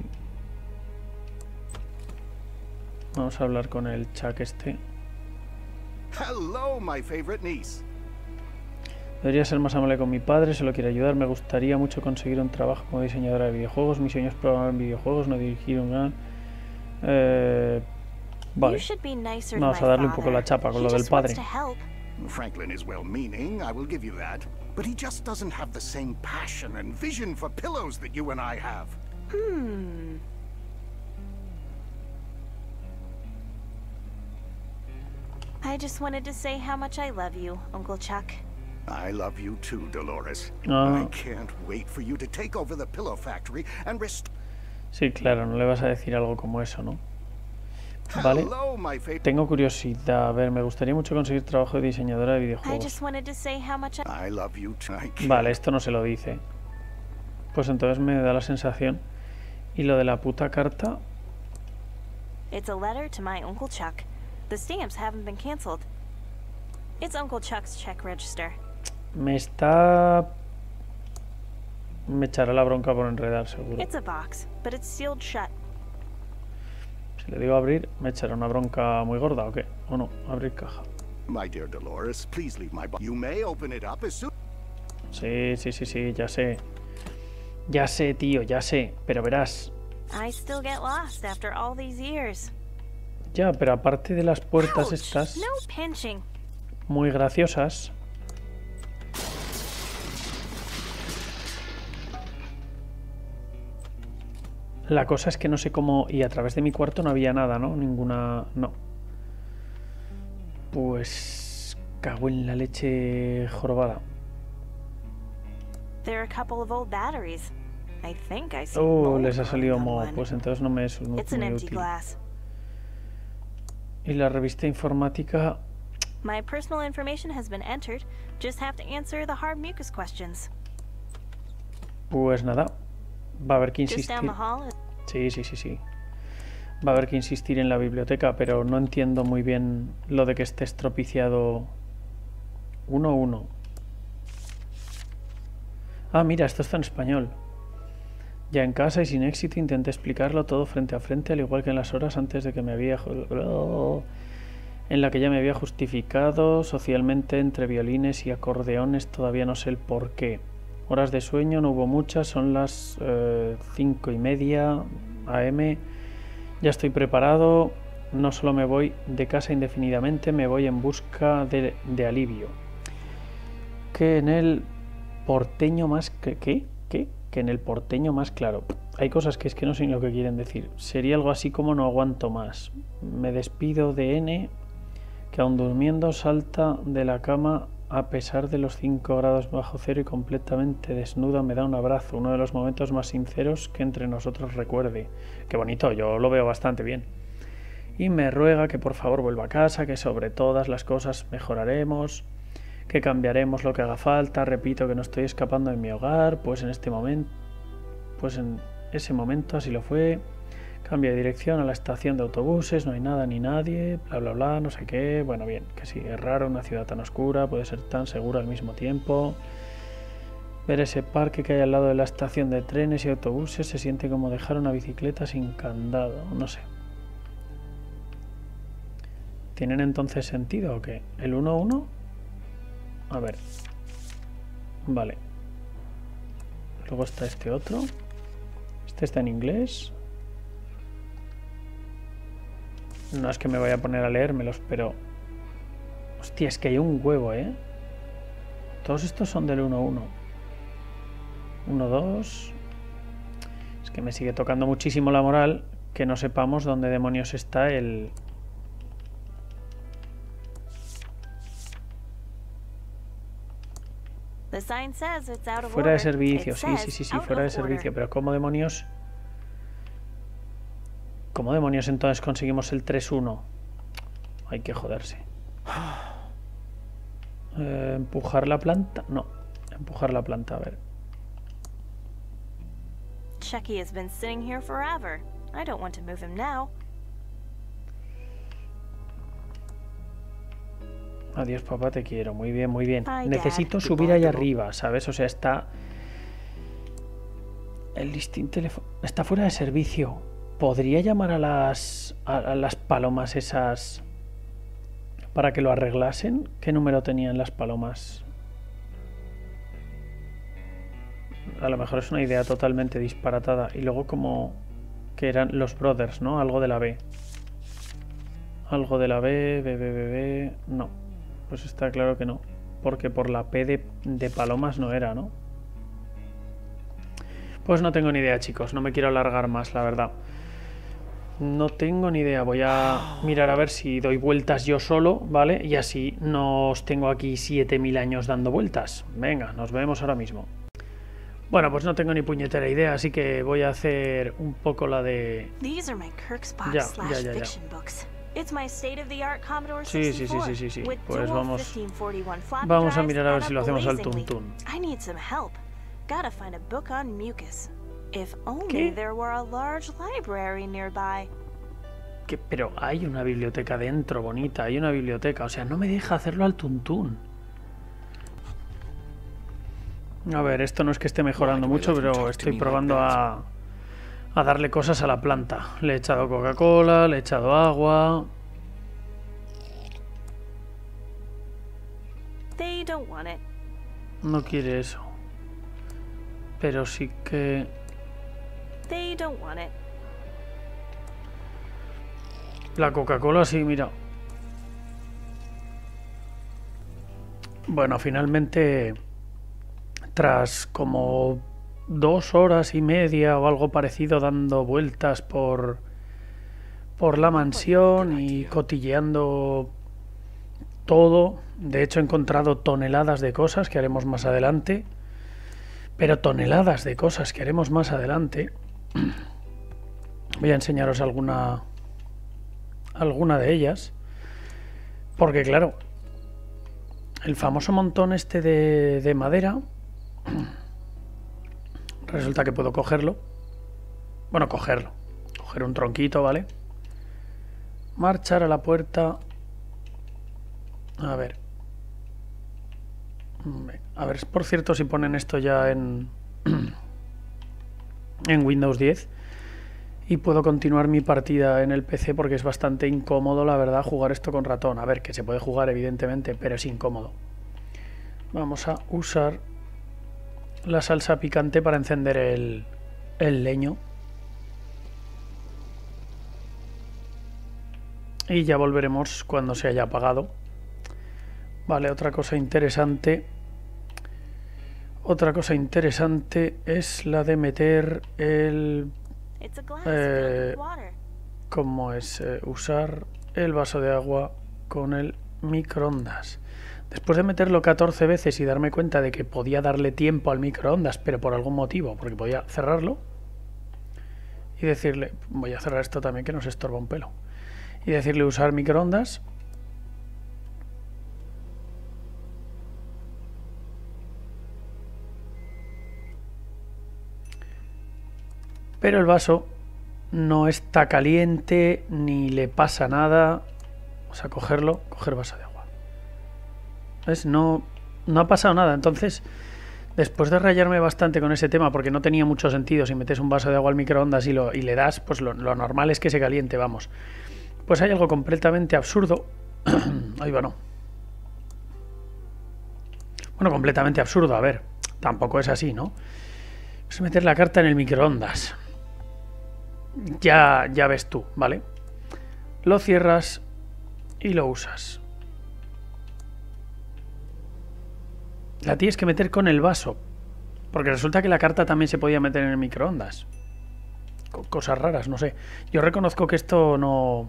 [SPEAKER 1] Vamos a hablar con el Chuck este.
[SPEAKER 11] Hello, my favorite niece.
[SPEAKER 1] Debería ser más amable con mi padre, solo quiere ayudar. Me gustaría mucho conseguir un trabajo como diseñadora de videojuegos. Mi sueño es programar en videojuegos, no dirigir un gran... Vale. Vamos a darle un poco la chapa con lo del padre.
[SPEAKER 11] Franklin is well-meaning, I will give you that. But he just doesn't have the same passion and vision for pillows that you and I have.
[SPEAKER 10] I just wanted to say how much I love you, Uncle Chuck.
[SPEAKER 11] I love you too, Dolores.
[SPEAKER 1] Ah.
[SPEAKER 11] I can't wait for you to take over the pillow factory and restore...
[SPEAKER 1] Sí, claro, no le vas a decir algo como eso, ¿no? Vale.
[SPEAKER 11] Hello, my favorite...
[SPEAKER 1] Tengo curiosidad. A ver, me gustaría mucho conseguir trabajo de diseñadora de
[SPEAKER 10] I
[SPEAKER 1] videojuegos.
[SPEAKER 10] just wanted to say how much
[SPEAKER 11] I love you too. I can't...
[SPEAKER 1] Vale, esto no se lo dice. Pues entonces me da la sensación. Y lo de la puta carta...
[SPEAKER 10] It's a letter to my Uncle Chuck. The stamps haven't been canceled. It's Uncle Chuck's check register.
[SPEAKER 1] Me está... Me echará la bronca por enredar, seguro.
[SPEAKER 10] It's a box, but it's sealed shut.
[SPEAKER 1] Si le digo abrir, ¿me echará una bronca muy gorda o qué? ¿O no? Abrir caja.
[SPEAKER 11] My dear Dolores, please leave my box. You may open it up as soon...
[SPEAKER 1] Sí, ya sé. Ya sé, tío, ya sé. Pero verás.
[SPEAKER 10] I still get lost after all these years.
[SPEAKER 1] Ya, pero aparte de las puertas
[SPEAKER 10] Ouch,
[SPEAKER 1] estas...
[SPEAKER 10] No pinching.
[SPEAKER 1] Muy graciosas... La cosa es que no sé cómo... Y a través de mi cuarto no había nada, ¿no? Ninguna... No. Pues... Cago en la leche jorobada.
[SPEAKER 10] There are a couple of old batteries. I think I see
[SPEAKER 1] Oh,
[SPEAKER 10] mold
[SPEAKER 1] les ha salido
[SPEAKER 10] growing on
[SPEAKER 1] moho.
[SPEAKER 10] one.
[SPEAKER 1] Pues entonces no me es muy
[SPEAKER 10] It's an empty
[SPEAKER 1] útil.
[SPEAKER 10] glass.
[SPEAKER 1] Y la revista informática...
[SPEAKER 10] My personal information has been entered. Just have to answer the hard mucus questions.
[SPEAKER 1] Pues nada. Va a haber que
[SPEAKER 10] Just
[SPEAKER 1] insistir...
[SPEAKER 10] down the hall.
[SPEAKER 1] Sí. Va a haber que insistir en la biblioteca, pero no entiendo muy bien lo de que esté estropiciado 1-1. Ah, mira, esto está en español. Ya en casa y sin éxito intenté explicarlo todo frente a frente, al igual que en las horas antes de que me había... en la que ya me había justificado socialmente entre violines y acordeones, todavía no sé el por qué. Horas de sueño no hubo muchas, son las 5:30 AM. Ya estoy preparado, no solo me voy de casa indefinidamente, me voy en busca de alivio. Que en el porteño más... ¿Qué? Que en el porteño más claro. Hay cosas que es que no sé lo que quieren decir. Sería algo así como no aguanto más. Me despido de N, que aún durmiendo salta de la cama a pesar de los 5 grados bajo cero y completamente desnuda me da un abrazo. Uno de los momentos más sinceros que entre nosotros recuerde. Qué bonito, yo lo veo bastante bien. Y me ruega que por favor vuelva a casa, que sobre todas las cosas mejoraremos, que cambiaremos lo que haga falta. Repito que no estoy escapando de mi hogar, pues en ese momento así lo fue. Cambio de dirección a la estación de autobuses, no hay nada ni nadie, bla bla bla, no sé qué. Bueno, bien, que sí, es raro una ciudad tan oscura, puede ser tan segura al mismo tiempo. Ver ese parque que hay al lado de la estación de trenes y autobuses se siente como dejar una bicicleta sin candado, no sé. ¿Tienen entonces sentido o qué? ¿El 1-1? A ver. Vale. Luego está este otro. Este está en inglés. No es que me vaya a poner a leérmelos, pero... Hostia, es que hay un huevo, ¿eh? Todos estos son del 1-1. 1-2. Es que me sigue tocando muchísimo la moral que no sepamos dónde demonios está el... Fuera de servicio, sí, fuera de servicio. Pero ¿cómo demonios? ¿Cómo demonios entonces conseguimos el 3-1? Hay que joderse. ¿Empujar la planta? No, empujar la planta, a ver.
[SPEAKER 10] Chucky has been sitting here forever. I don't want to move him now.
[SPEAKER 1] Adiós, papá, te quiero. Muy bien, muy bien. Necesito subir ahí arriba, ¿sabes? O sea, está... El listín teléfono... Está fuera de servicio. ¿Podría llamar a las palomas esas para que lo arreglasen? ¿Qué número tenían las palomas? A lo mejor es una idea totalmente disparatada. Y luego como que eran los brothers, ¿no? Algo de la B. Algo de la B... No. Pues está claro que no. Porque por la P de palomas no era, ¿no? Pues no tengo ni idea, chicos. No me quiero alargar más, la verdad. No tengo ni idea. Voy a mirar a ver si doy vueltas yo solo, ¿vale? Y así no os tengo aquí 7000 años dando vueltas. Venga, nos vemos ahora mismo. Bueno, pues no tengo ni puñetera idea, así que voy a hacer un poco la de... Ya. Sí. Pues vamos a mirar a ver si lo hacemos al tuntún. ¿Qué? Pero hay una biblioteca dentro, bonita, hay una biblioteca. O sea, no me deja hacerlo al tuntún. A ver, esto no es que esté mejorando mucho, pero estoy probando a darle cosas a la planta. Le he echado Coca-Cola, le he echado agua. No quiere eso. Pero sí que... La Coca-Cola sí, mira. Bueno, finalmente... Tras como 2 horas y media o algo parecido dando vueltas por la mansión y cotilleando todo, de hecho he encontrado toneladas de cosas que haremos más adelante, pero toneladas de cosas que haremos más adelante. Voy a enseñaros alguna de ellas, porque claro, el famoso montón este de madera, resulta que puedo cogerlo. Bueno, coger un tronquito, ¿vale? Marchar a la puerta. A ver, por cierto, si ponen esto ya en Windows 10, Y puedo continuar mi partida en el PC porque es bastante incómodo, la verdad, jugar esto con ratón. A ver, que se puede jugar evidentemente, pero es incómodo. Vamos a usar la salsa picante para encender el leño. Y ya volveremos cuando se haya apagado. Vale, otra cosa interesante. Otra cosa interesante es la de meter el... ¿cómo es? Usar el vaso de agua con el microondas. Después de meterlo 14 veces y darme cuenta de que podía darle tiempo al microondas, pero por algún motivo, porque podía cerrarlo y decirle, voy a cerrar esto también que nos estorba un pelo, y decirle usar microondas. Pero el vaso no está caliente ni le pasa nada. Vamos a cogerlo, coger vaso de agua. ¿Ves? No ha pasado nada. Entonces, después de rayarme bastante con ese tema, porque no tenía mucho sentido si metes un vaso de agua al microondas y le das, pues lo normal es que se caliente, vamos. Pues hay algo completamente absurdo. Ahí va, no. Bueno, completamente absurdo, a ver. Tampoco es así, ¿no? Vamos a meter la carta en el microondas. Ya ves tú, ¿vale? Lo cierras y lo usas. La tienes que meter con el vaso, porque resulta que la carta también se podía meter en el microondas. Cosas raras, no sé. Yo reconozco que esto no...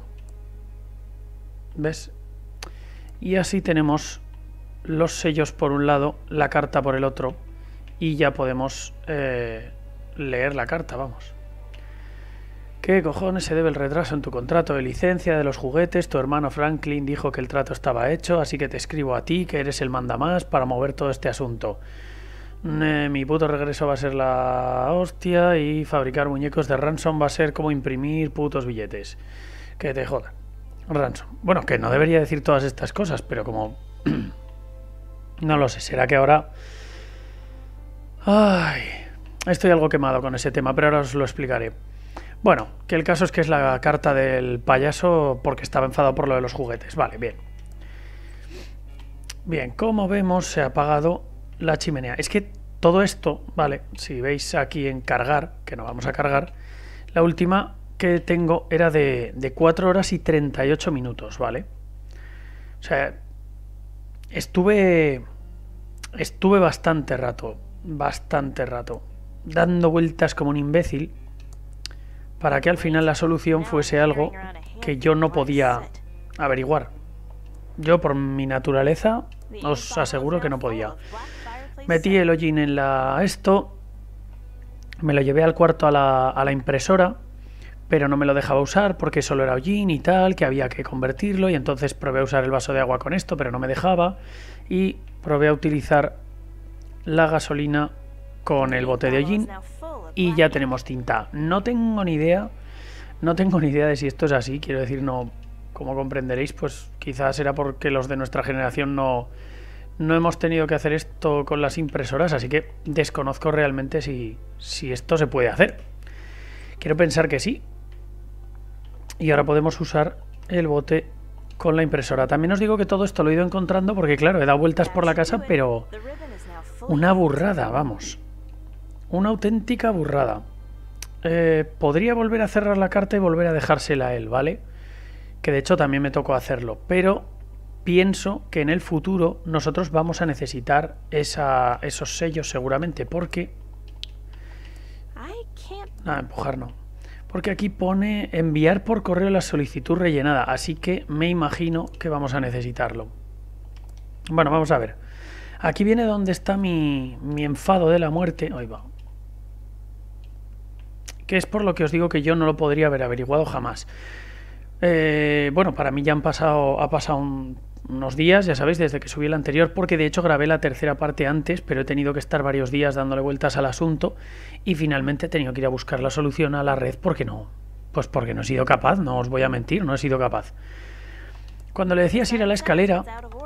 [SPEAKER 1] ¿Ves? Y así tenemos los sellos por un lado, la carta por el otro, y ya podemos leer la carta, vamos. ¿Qué cojones se debe el retraso en tu contrato de licencia de los juguetes? Tu hermano Franklin dijo que el trato estaba hecho, así que te escribo a ti, que eres el mandamás, para mover todo este asunto. Mi puto regreso va a ser la hostia y fabricar muñecos de Ransom va a ser como imprimir putos billetes. Que te jodan. Ransom. Bueno, que no debería decir todas estas cosas, pero como... no lo sé, será que ahora... Ay, estoy algo quemado con ese tema, pero ahora os lo explicaré. Bueno, que el caso es que es la carta del payaso porque estaba enfadado por lo de los juguetes. Vale, bien. Bien, como vemos se ha apagado la chimenea. Es que todo esto, vale, si veis aquí en cargar, que no vamos a cargar, la última que tengo era de 4 horas y 38 minutos, ¿vale? O sea, estuve bastante rato, dando vueltas como un imbécil para que al final la solución fuese algo que yo no podía averiguar. Yo, por mi naturaleza, os aseguro que no podía. Metí el hollín en me lo llevé al cuarto a la impresora, pero no me lo dejaba usar porque solo era hollín y tal, que había que convertirlo, y entonces probé a usar el vaso de agua con esto, pero no me dejaba, y probé a utilizar la gasolina con el bote de hollín, y ya tenemos tinta. No tengo ni idea de si esto es así, quiero decir, no, como comprenderéis, pues quizás era porque los de nuestra generación no hemos tenido que hacer esto con las impresoras, así que desconozco realmente si esto se puede hacer. Quiero pensar que sí. Y ahora podemos usar el bote con la impresora. También os digo que todo esto lo he ido encontrando porque, claro, he dado vueltas por la casa, pero una burrada, vamos. Una auténtica burrada. Podría volver a cerrar la carta y volver a dejársela a él, ¿vale? Que de hecho también me tocó hacerlo, pero pienso que en el futuro nosotros vamos a necesitar esos sellos seguramente, porque... empujar no. Porque aquí pone enviar por correo la solicitud rellenada, así que me imagino que vamos a necesitarlo. Bueno, vamos a ver. Aquí viene donde está mi enfado de la muerte. Ahí va. Que es por lo que os digo que yo no lo podría haber averiguado jamás. Bueno, para mí ya ha pasado unos días, ya sabéis, desde que subí el anterior, porque de hecho grabé la tercera parte antes, pero he tenido que estar varios días dándole vueltas al asunto y finalmente he tenido que ir a buscar la solución a la red porque no he sido capaz, no os voy a mentir, no he sido capaz. Cuando le decías ir a la escalera,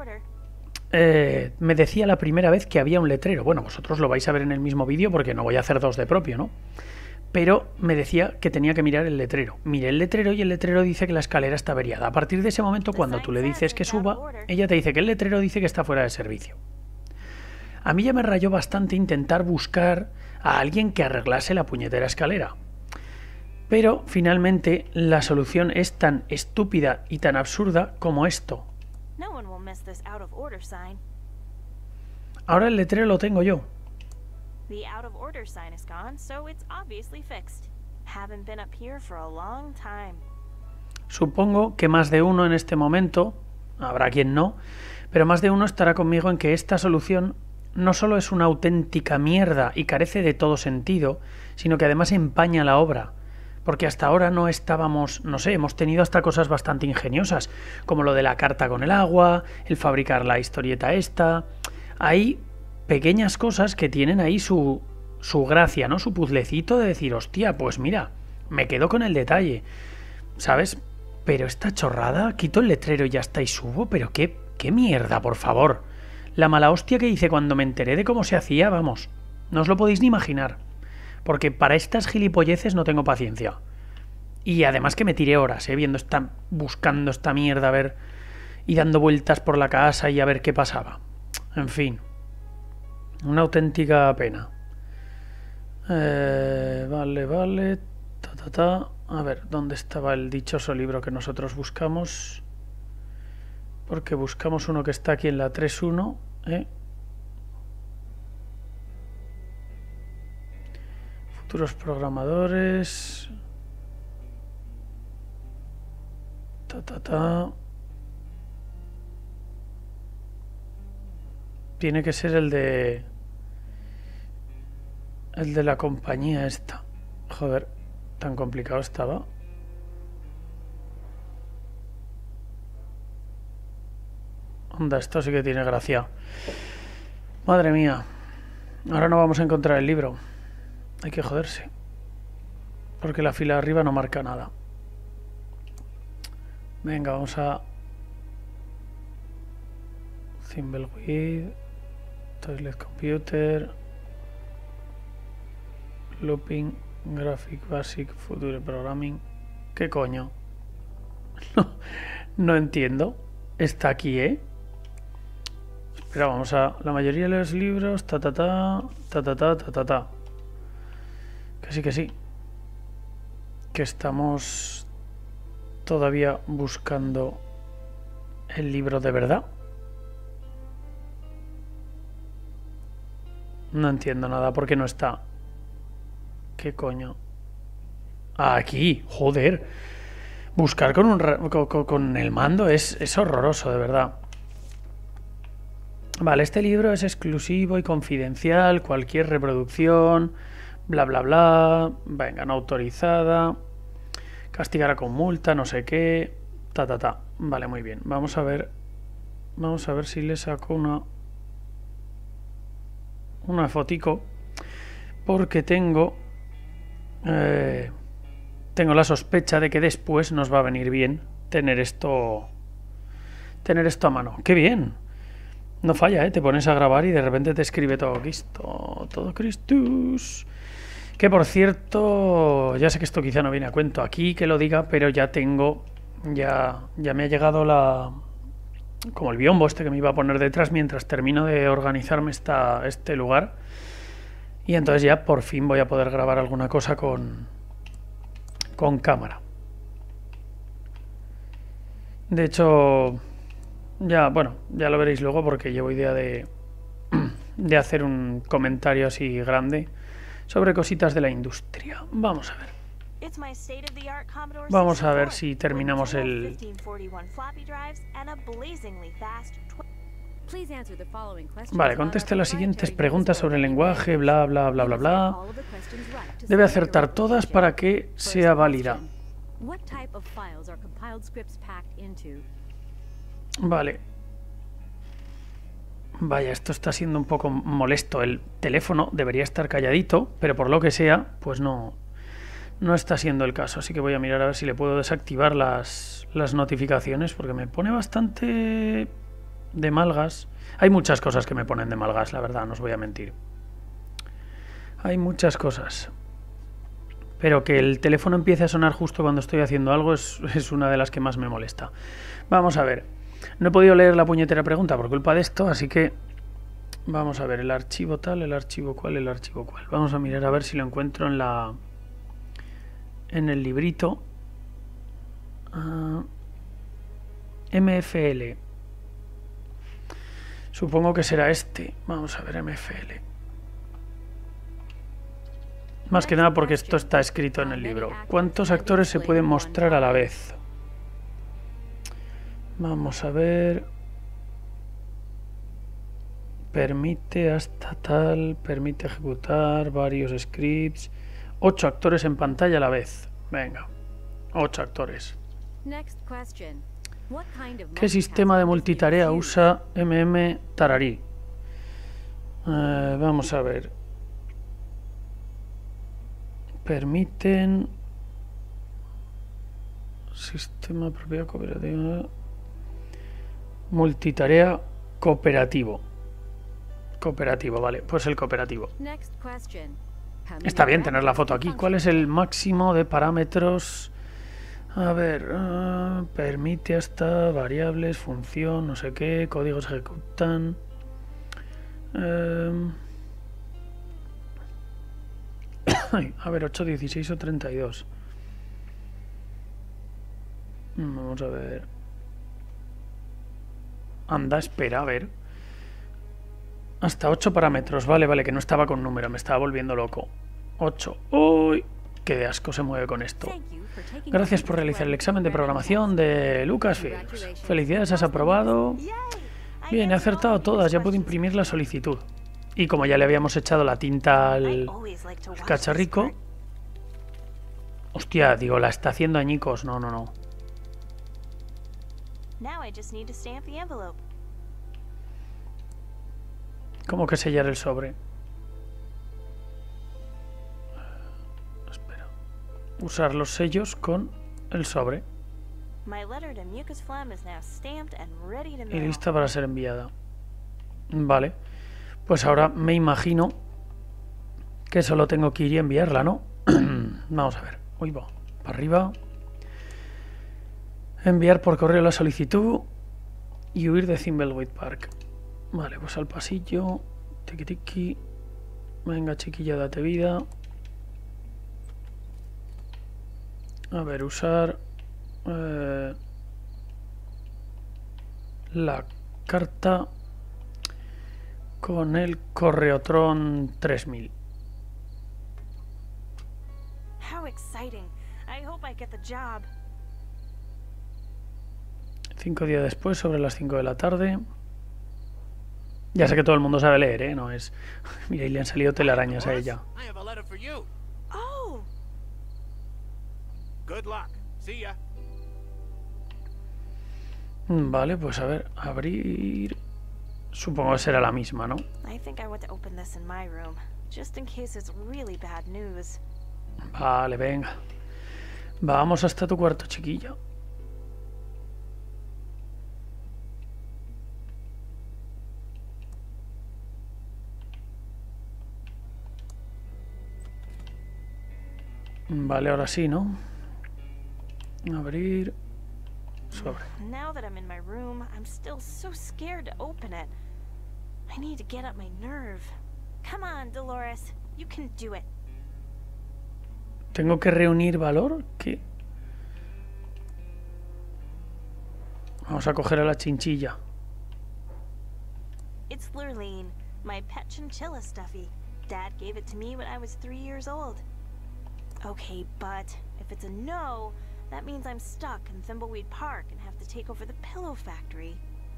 [SPEAKER 1] me decía la primera vez que había un letrero. Bueno, vosotros lo vais a ver en el mismo vídeo porque no voy a hacer dos de propio, ¿no? pero me decía que tenía que mirar el letrero. Miré el letrero y el letrero dice que la escalera está averiada. A partir de ese momento, cuando tú le dices que suba, ella te dice que el letrero dice que está fuera de servicio. A mí ya me rayó bastante intentar buscar a alguien que arreglase la puñetera escalera. Pero finalmente la solución es tan estúpida y tan absurda como esto. Ahora el letrero lo tengo yo.
[SPEAKER 10] The out of order sign is gone, so it's obviously fixed. Haven't been up here for a long time.
[SPEAKER 1] Supongo que más de uno en este momento, habrá quien no, pero más de uno estará conmigo en que esta solución no solo es una auténtica mierda y carece de todo sentido, sino que además empaña la obra. Porque hasta ahora no estábamos, no sé, hemos tenido hasta cosas bastante ingeniosas, como lo de la carta con el agua, el fabricar la historieta esta. Hay pequeñas cosas que tienen ahí su gracia, ¿no? Su puzzlecito de decir, hostia, pues mira, me quedo con el detalle, ¿sabes? Pero esta chorrada, quito el letrero y ya está y subo, pero qué mierda, por favor. La mala hostia que hice cuando me enteré de cómo se hacía, vamos, no os lo podéis ni imaginar. Porque para estas gilipolleces no tengo paciencia. Y además que me tiré horas, buscando esta mierda, a ver, y dando vueltas por la casa y a ver qué pasaba. En fin. Una auténtica pena. Vale. A ver, ¿dónde estaba el dichoso libro que nosotros buscamos? Porque buscamos uno que está aquí en la 3.1, ¿eh? Futuros programadores. Tiene que ser el de la compañía esta. Joder, tan complicado estaba. Onda, esto sí que tiene gracia. Madre mía. Ahora no vamos a encontrar el libro. Hay que joderse. Porque la fila de arriba no marca nada. Venga, vamos a... Thimbleweed, Toilet Computer, Looping, Graphic Basic, Future Programming. ¿Qué coño? No entiendo. Está aquí, ¿eh? Espera, vamos a... La mayoría de los libros... Que sí. Que estamos todavía buscando el libro de verdad. No entiendo nada, ¿por qué no está? ¿Qué coño? Aquí, joder. Buscar con el mando es horroroso, de verdad. Vale, este libro es exclusivo y confidencial. Cualquier reproducción, bla, bla, bla. Venga, no autorizada. Castigará con multa, no sé qué. Vale, muy bien. Vamos a ver si le saco una fotico, porque tengo la sospecha de que después nos va a venir bien tener esto a mano. ¡Qué bien! No falla, ¿eh? Te pones a grabar y de repente te escribe todo Cristo, todo Christus. Que por cierto, ya sé que esto quizá no viene a cuento aquí que lo diga, pero ya me ha llegado como el biombo este que me iba a poner detrás mientras termino de organizarme este lugar. Y entonces ya por fin voy a poder grabar alguna cosa con cámara. De hecho, ya lo veréis luego porque llevo idea de hacer un comentario así grande sobre cositas de la industria. Vamos a ver. Vamos a ver si terminamos el... Vale, conteste las siguientes preguntas sobre el lenguaje, bla, bla, bla, bla, bla. Debe acertar todas para que sea válida. Vale. Vaya, esto está siendo un poco molesto. El teléfono debería estar calladito, pero por lo que sea, pues no está siendo el caso. Así que voy a mirar a ver si le puedo desactivar las notificaciones, porque me pone bastante de malgas. Hay muchas cosas que me ponen de malgas, la verdad, no os voy a mentir. Hay muchas cosas. Pero que el teléfono empiece a sonar justo cuando estoy haciendo algo es una de las que más me molesta. Vamos a ver. No he podido leer la puñetera pregunta por culpa de esto, así que vamos a ver el archivo tal, el archivo cual, el archivo cual. Vamos a mirar a ver si lo encuentro en el librito. MFL. Supongo que será este. Vamos a ver MFL. Más que nada porque esto está escrito en el libro. ¿Cuántos actores se pueden mostrar a la vez? Vamos a ver. Permite hasta tal. Permite ejecutar varios scripts. 8 actores en pantalla a la vez. Venga. 8 actores. ¿Qué sistema de multitarea usa Tararí? Vamos a ver. Permiten sistema propiedad cooperativa, multitarea cooperativo. Cooperativo, vale, pues el cooperativo. Está bien tener la foto aquí. ¿Cuál es el máximo de parámetros? A ver, permite hasta variables, función, no sé qué, códigos ejecutan. A ver, 8, 16 o 32. Vamos a ver. Anda, espera, a ver. Hasta 8 parámetros. Vale, vale, que no estaba con número, me estaba volviendo loco. 8. ¡Uy! Qué de asco se mueve con esto. Gracias por realizar el examen de programación de Lucasfilms. Felicidades, has aprobado. Bien, he acertado todas, ya puedo imprimir la solicitud. Y como ya le habíamos echado la tinta al cacharrico... Hostia, digo, la está haciendo añicos. No, no, no. ¿Cómo que sellar el sobre? Espera. Usar los sellos con el sobre. Y lista para ser enviada. Vale. Pues ahora me imagino que solo tengo que ir y enviarla, ¿no? Vamos a ver. Uy, va. Para arriba. Enviar por correo la solicitud y huir de Thimbleweed Park. Vale, pues al pasillo. Tiki tiki. Venga, chiquilla, date vida. A ver, usar la carta con el Correotron 3000.
[SPEAKER 10] How exciting. I hope I get the job.
[SPEAKER 1] 5 días después, sobre las 5 de la tarde. Ya sé que todo el mundo sabe leer, ¿eh? No es... Mira, y le han salido telarañas a ella.
[SPEAKER 10] Oh.
[SPEAKER 11] Good luck. See ya.
[SPEAKER 1] Vale, pues a ver, abrir... Supongo que será la misma, ¿no?
[SPEAKER 10] I think I want to open this in my room, just in case it's really bad news.
[SPEAKER 1] Vale, venga. Vamos hasta tu cuarto, chiquilla. Vale, ahora sí, ¿no? Abrir. Sobre.
[SPEAKER 10] Now that I'm in my room, I'm still so scared to open it. I need to get up my nerve. Come on, Dolores. You can do it.
[SPEAKER 1] ¿Tengo que reunir valor? ¿Qué? Vamos a coger a la chinchilla.
[SPEAKER 10] It's Lurleen, my pet chinchilla stuffy. Dad gave it to me when I was 3 years old. Okay, but if it's a no, that means I'm stuck in Thimbleweed Park and have to take over the pillow factory.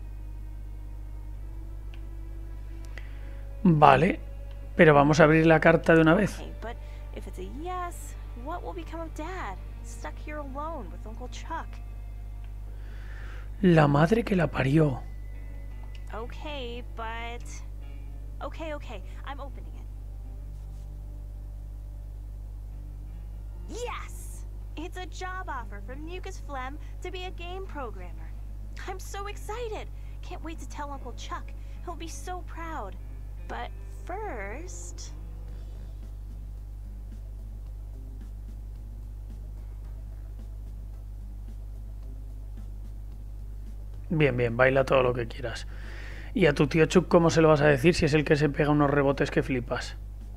[SPEAKER 1] Vale, pero vamos a abrir la carta de una vez.
[SPEAKER 10] Okay, but if it's a yes, what will become of Dad? Stuck here alone with Uncle Chuck.
[SPEAKER 1] La madre que la parió.
[SPEAKER 10] Okay, but... Okay, I'm opening it. Yes! It's a job offer from Mucus Phlegm to be a game programmer. I'm so excited! Can't wait to tell Uncle Chuck. He'll be so proud. But first...
[SPEAKER 1] Bien, bien, baila todo lo que quieras. ¿Y a tu tío Chuck cómo se lo vas a decir si es el que se pega unos rebotes que flipas?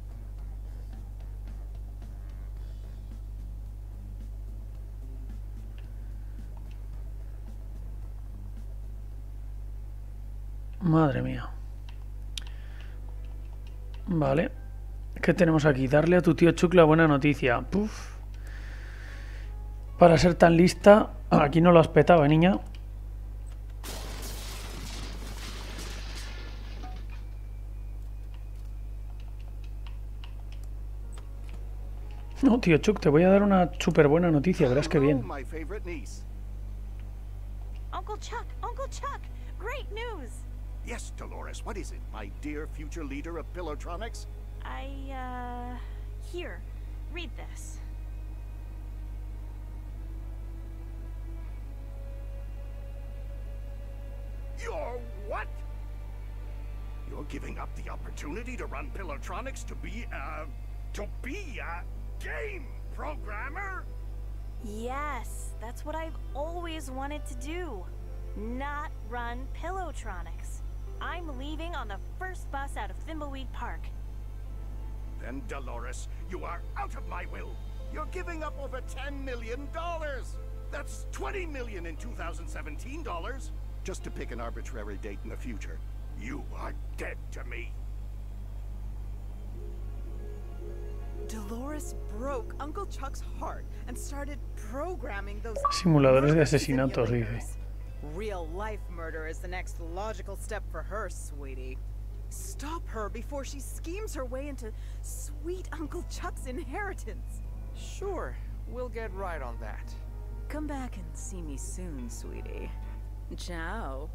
[SPEAKER 1] Madre mía. Vale. ¿Qué tenemos aquí? Darle a tu tío Chuck la buena noticia. Puf. Para ser tan lista, aquí no lo has petado, niña. No, tío Chuck, te voy a dar una súper buena noticia, verás que bien.
[SPEAKER 10] Uncle Chuck, great news.
[SPEAKER 11] Yes, Dolores, what is it, my dear future leader of Pillowtronics?
[SPEAKER 10] Here, read this.
[SPEAKER 11] You're what? You're giving up the opportunity to run Pillowtronics to be a game programmer?
[SPEAKER 10] Yes, that's what I've always wanted to do. Not run Pillowtronics. I'm leaving on the first bus out of Thimbleweed Park.
[SPEAKER 11] Then, Dolores, you are out of my will. You're giving up over $10 million. That's $20 million in 2017 dollars. Just to pick an arbitrary date in the future. You are dead to me.
[SPEAKER 9] Dolores broke Uncle Chuck's heart and started programming those
[SPEAKER 1] simuladores de asesinatos, dice.
[SPEAKER 9] Real life murder is the next logical step for her, sweetie. Stop her before she schemes her way into sweet Uncle Chuck's inheritance.
[SPEAKER 3] Sure, we'll get right on that.
[SPEAKER 9] Come back and see me soon, sweetie. Chao.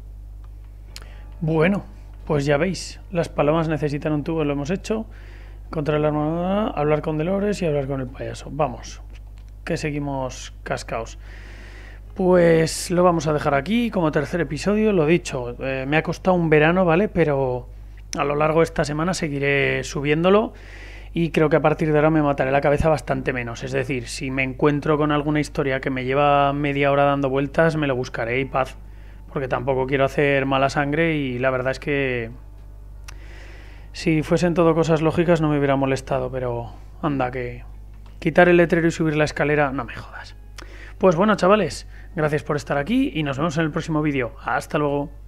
[SPEAKER 1] Bueno, pues ya veis, las palomas necesitan un tubo, lo hemos hecho. Contra la armadura, hablar con Dolores y hablar con el payaso. Vamos, que seguimos cascaos. Pues lo vamos a dejar aquí como tercer episodio. Lo dicho, me ha costado un verano, ¿vale? Pero a lo largo de esta semana seguiré subiéndolo. Y creo que a partir de ahora me mataré la cabeza bastante menos. Es decir, si me encuentro con alguna historia que me lleva media hora dando vueltas, me lo buscaré y paz. Porque tampoco quiero hacer mala sangre y la verdad es que si fuesen todo cosas lógicas no me hubiera molestado. Pero anda, que quitar el letrero y subir la escalera, no me jodas. Pues bueno, chavales, gracias por estar aquí y nos vemos en el próximo vídeo. Hasta luego.